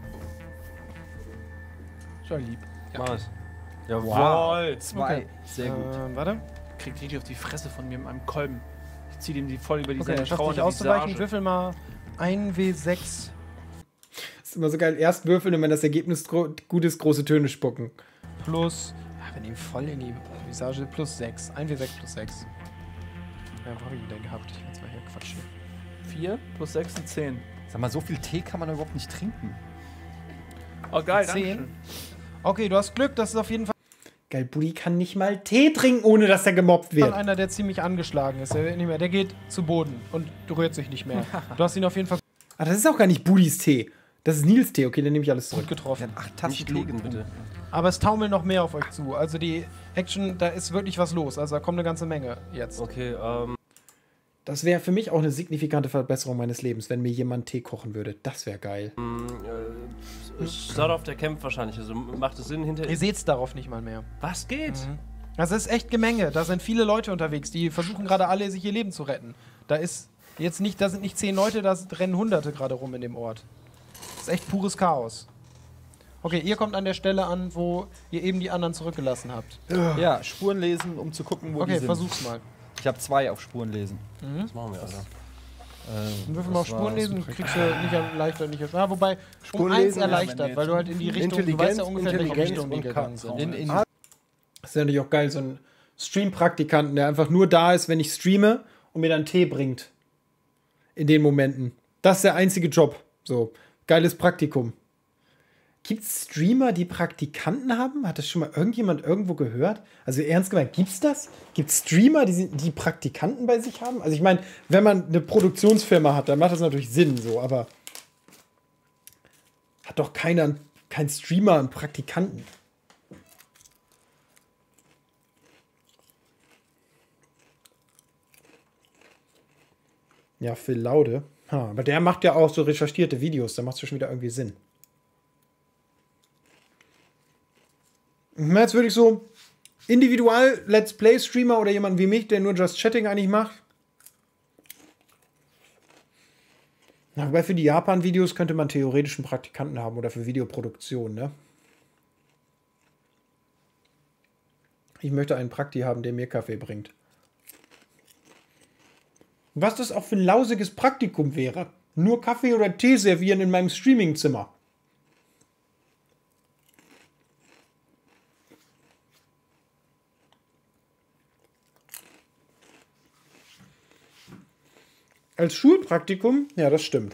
Schon lieb. Mach es. Jawohl. Zwei. Okay. Sehr gut. Ähm, warte. Kriegt richtig auf die Fresse von mir mit meinem Kolben. Ich zieh dem die voll über die Okay, er schafft trauernde nicht auszuweichen. Visage. Würfel mal ein W sechs Das ist immer so geil. Erst würfeln und wenn das Ergebnis gro gut ist, große Töne spucken. plus. Ja, wir nehmen voll in die Visage plus sechs. ein W sechs plus sechs. Ja, wo hab ich ihn denn gehabt? Ich kann jetzt mal hier quatschen. vier plus sechs sind zehn. Sag mal, so viel Tee kann man doch überhaupt nicht trinken. Oh, geil, Zehn. Dankeschön. Okay, du hast Glück, das ist auf jeden Fall Geil, Buddy kann nicht mal Tee trinken, ohne dass er gemobbt wird. einer, der ziemlich angeschlagen ist. Der, wird nicht mehr, der geht zu Boden und rührt sich nicht mehr. Du hast ihn auf jeden Fall Ah, das ist auch gar nicht Buddys Tee. Das ist Nils Tee. Okay, dann nehme ich alles gut zurück. getroffen. Acht Tassen Nicht Tee looten, getrunken. bitte. Aber es taumeln noch mehr auf euch zu. Also die Action, da ist wirklich was los. Also da kommt eine ganze Menge jetzt. Okay, ähm. Das wäre für mich auch eine signifikante Verbesserung meines Lebens, wenn mir jemand Tee kochen würde. Das wäre geil. Äh, Start der kämpft wahrscheinlich. Also macht es Sinn hinter. Ihr seht es darauf nicht mal mehr. Was geht? Das ist echt Gemenge. Da sind viele Leute unterwegs, die versuchen gerade alle, sich ihr Leben zu retten. Da ist jetzt nicht, da sind nicht zehn Leute, da rennen Hunderte gerade rum in dem Ort. Das ist echt pures Chaos. Okay, ihr kommt an der Stelle an, wo ihr eben die anderen zurückgelassen habt. Ja, Spuren lesen, um zu gucken, wo die Okay, sind. versuch's mal. Ich habe zwei auf Spuren lesen. Das machen wir, Alter. Äh, Würfel mal auf das war Spuren lesen, super. kriegst du nicht erleichtert, nicht erschwert. Ja, wobei, um Spuren eins lesen, erleichtert, weil du halt in die Richtung, du weißt ja ungefähr, in welche Intelligenz Richtung die und gegangen K- sind. In, in, Das ist ja natürlich auch geil, so ein Stream-Praktikanten, der einfach nur da ist, wenn ich streame und mir dann Tee bringt. In den Momenten. Das ist der einzige Job. So, geiles Praktikum. Gibt es Streamer, die Praktikanten haben? Hat das schon mal irgendjemand irgendwo gehört? Also ernst gemeint, gibt's das? Gibt es Streamer, die, die Praktikanten bei sich haben? Also ich meine, wenn man eine Produktionsfirma hat, dann macht das natürlich Sinn, so, aber hat doch keiner, kein Streamer einen Praktikanten. Ja, Phil Laude. Ha, aber der macht ja auch so recherchierte Videos, da macht es ja schon wieder irgendwie Sinn. Jetzt würde ich so Individual-Let's Play-Streamer oder jemanden wie mich, der nur Just Chatting eigentlich macht. Na, wobei für die Japan-Videos könnte man theoretisch einen Praktikanten haben oder für Videoproduktion, ne? Ich möchte einen Prakti haben, der mir Kaffee bringt. Was das auch für ein lausiges Praktikum wäre. Nur Kaffee oder Tee servieren in meinem Streamingzimmer. Als Schulpraktikum? Ja, das stimmt.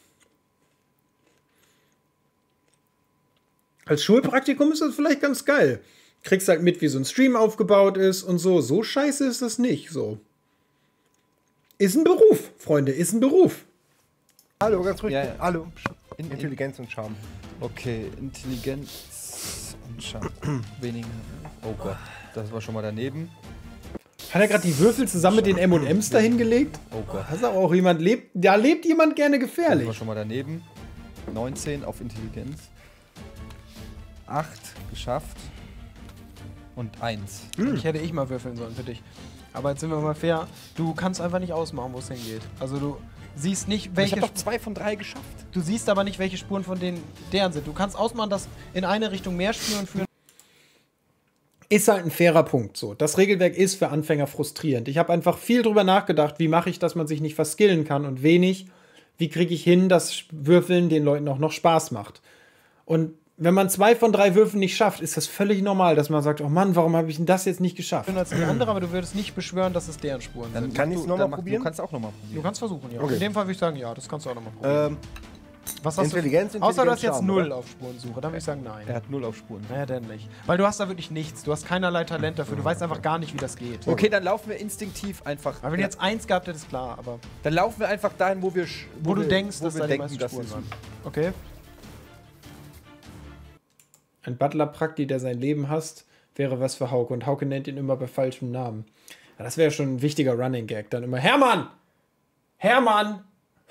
Als Schulpraktikum ist das vielleicht ganz geil. Kriegst halt mit, wie so ein Stream aufgebaut ist und so. So scheiße ist das nicht. So. Ist ein Beruf, Freunde, ist ein Beruf. Hallo, ganz ruhig. Ja, ja. Hallo. in, in, Intelligenz und Charme. okay, Intelligenz und Charme. Weniger. Oh Gott, das war schon mal daneben. Hat er gerade die Würfel zusammen mit den M und M's da hingelegt? Oh Gott, Das ist aber auch jemand, lebt, da lebt jemand gerne das gefährlich. war schon mal daneben. neunzehn auf Intelligenz. acht geschafft. Und eins. Ich hätte ich mal würfeln sollen für dich. Aber jetzt sind wir mal fair. Du kannst einfach nicht ausmachen, wo es hingeht. Also du siehst nicht, Ich welche. habe doch zwei von drei geschafft. Du siehst aber nicht, welche Spuren von denen deren sind. Du kannst ausmachen, dass in eine Richtung mehr Spuren führen. Ist halt ein fairer Punkt. So. Das Regelwerk ist für Anfänger frustrierend. Ich habe einfach viel drüber nachgedacht, wie mache ich, dass man sich nicht verskillen kann und wenig, wie kriege ich hin, dass Würfeln den Leuten auch noch Spaß macht. Und wenn man zwei von drei Würfen nicht schafft, ist das völlig normal, dass man sagt, oh Mann, warum habe ich denn das jetzt nicht geschafft? als die andere, aber du würdest nicht beschwören, dass es deren Spuren sind. Kann ich es Du- nochmal dann mach- probieren? Du kannst auch nochmal Du probieren. kannst versuchen, ja. Okay. In dem Fall würde ich sagen, ja, das kannst du auch nochmal probieren. Ähm, Was hast Intelligenz, du? Außer du hast Intelligenz, jetzt Charme, null oder? auf Spurensuche, dann würde ich sagen, nein. Er hat null auf Spuren. Naja, denn nicht. Weil du hast da wirklich nichts. Du hast keinerlei Talent dafür. Du weißt einfach gar nicht, wie das geht. Okay, dann laufen wir instinktiv einfach. Aber wenn du jetzt eins gehabt hättest, klar, aber Dann laufen wir einfach dahin, wo wir. sch- wo, du wir, denkst, wo dass wir da die denken, meisten dass Spuren es- waren. Okay. Ein Butler-Prakti, der sein Leben hasst, wäre was für Hauke. Und Hauke nennt ihn immer bei falschem Namen. Ja, das wäre schon ein wichtiger Running Gag. Dann immer, Hermann! Hermann!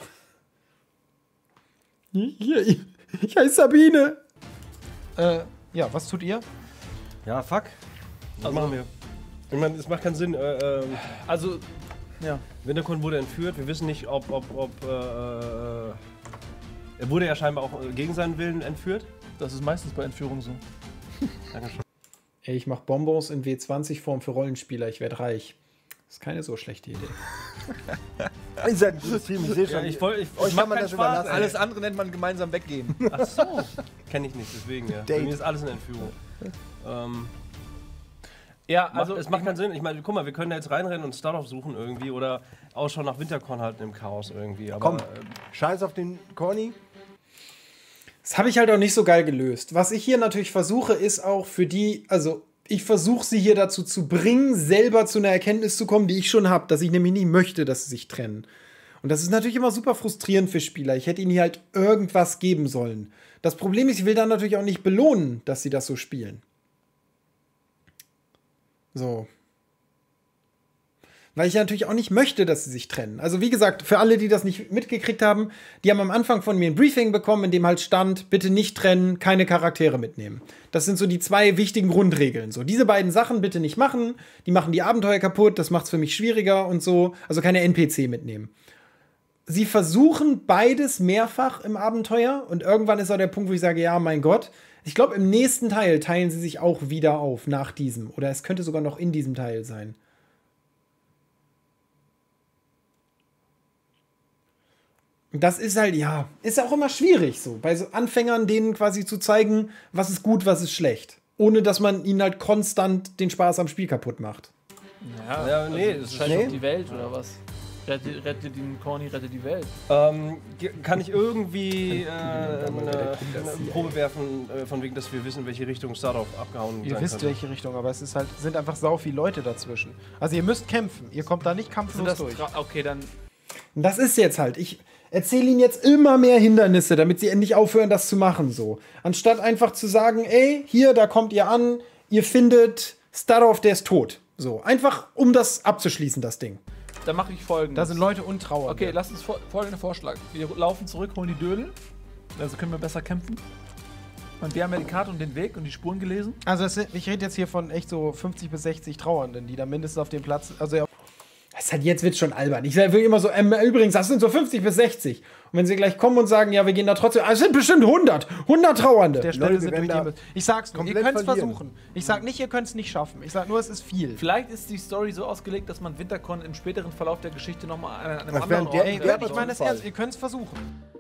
Ich, ich heiße Sabine. Äh, ja, was tut ihr? Ja, fuck. Was Also- machen wir? Ich meine, es macht keinen Sinn. Äh, ähm, Also, ja. Winterkorn wurde entführt. Wir wissen nicht, ob. ob, ob äh, äh, er wurde ja scheinbar auch äh, gegen seinen Willen entführt. Das ist meistens bei Entführungen so. Dankeschön. Ey, ich mache Bonbons in W zwanzig Form für Rollenspieler. Ich werde reich. Das ist keine so schlechte Idee. Ihr seid ein gutes Team, ich sehe schon. Ja, ich wollte. Ich, Euch ich mach kann man keinen das Spaß, überlassen. ey. Alles andere nennt man gemeinsam weggehen. Ach so. Kenn ich nicht, deswegen ja. Bei Date. mir ist alles eine Entführung. Ähm, Ja, also also es macht keinen Sinn. Ich meine, guck mal, wir können da jetzt reinrennen und Startup suchen irgendwie oder Ausschau nach Winterkorn halten im Chaos irgendwie. Aber Komm, äh, scheiß auf den Corny. Das habe ich halt auch nicht so geil gelöst. Was ich hier natürlich versuche, ist auch für die, also ich versuche sie hier dazu zu bringen, selber zu einer Erkenntnis zu kommen, die ich schon habe, dass ich nämlich nicht möchte, dass sie sich trennen. Und das ist natürlich immer super frustrierend für Spieler. Ich hätte ihnen hier halt irgendwas geben sollen. Das Problem ist, ich will dann natürlich auch nicht belohnen, dass sie das so spielen. So. Weil ich ja natürlich auch nicht möchte, dass sie sich trennen. Also wie gesagt, für alle, die das nicht mitgekriegt haben, die haben am Anfang von mir ein Briefing bekommen, in dem halt stand, bitte nicht trennen, keine Charaktere mitnehmen. Das sind so die zwei wichtigen Grundregeln. So, diese beiden Sachen bitte nicht machen, die machen die Abenteuer kaputt, das macht es für mich schwieriger und so. Also keine N P C mitnehmen. Sie versuchen beides mehrfach im Abenteuer und irgendwann ist auch der Punkt, wo ich sage, ja, mein Gott. Ich glaube, im nächsten Teil teilen sie sich auch wieder auf, nach diesem. Oder es könnte sogar noch in diesem Teil sein. Das ist halt, ja, ist auch immer schwierig so, bei so Anfängern denen quasi zu zeigen, was ist gut, was ist schlecht. Ohne, dass man ihnen halt konstant den Spaß am Spiel kaputt macht. Ja, Ja, nee, also, das ist scheiß nee. auf die Welt oder was? Rette, rette den Corny, rette die Welt. ähm, ge- kann ich irgendwie äh, eine, eine Probe werfen, äh, von wegen, dass wir wissen, in welche Richtung Startup abgehauen Ihr sein wisst, könnte? welche Richtung, aber es ist halt, sind einfach sau viele Leute dazwischen. Also ihr müsst kämpfen. Ihr kommt da nicht Sind kampflos das durch. Tra- okay, dann. Und das ist jetzt halt, ich erzähle ihnen jetzt immer mehr Hindernisse, damit sie endlich aufhören, das zu machen, so. Anstatt einfach zu sagen, ey, hier, da kommt ihr an, ihr findet Starov, der ist tot. So, einfach, um das abzuschließen, das Ding. Dann mache ich folgendes. Da sind Leute untrauer. Okay, lass uns fol folgenden Vorschlag. Wir laufen zurück, holen die Dödel. Also können wir besser kämpfen. Und wir haben ja die Karte und den Weg und die Spuren gelesen. Also es sind, ich rede jetzt hier von echt so fünfzig bis sechzig Trauernden, die da mindestens auf dem Platz, also ja, Das ist halt, jetzt wird's schon albern. Ich will immer so, ähm, übrigens, das sind so fünfzig bis sechzig. Und wenn sie gleich kommen und sagen, ja, wir gehen da trotzdem, ah, es sind bestimmt hundert. hundert Trauernde. der Leute, Stelle wir sind werden durch da die. Ich sag's nur, ihr komplett könnt's verlieren. versuchen. Ich sag nicht, ihr könnt's nicht schaffen. Ich sag nur, es ist viel. Vielleicht ist die Story so ausgelegt, dass man Winterkorn im späteren Verlauf der Geschichte nochmal an einem Das anderen wäre Ort... der- Ey, der- ich meine das Fall. ernst, ihr könnt's versuchen.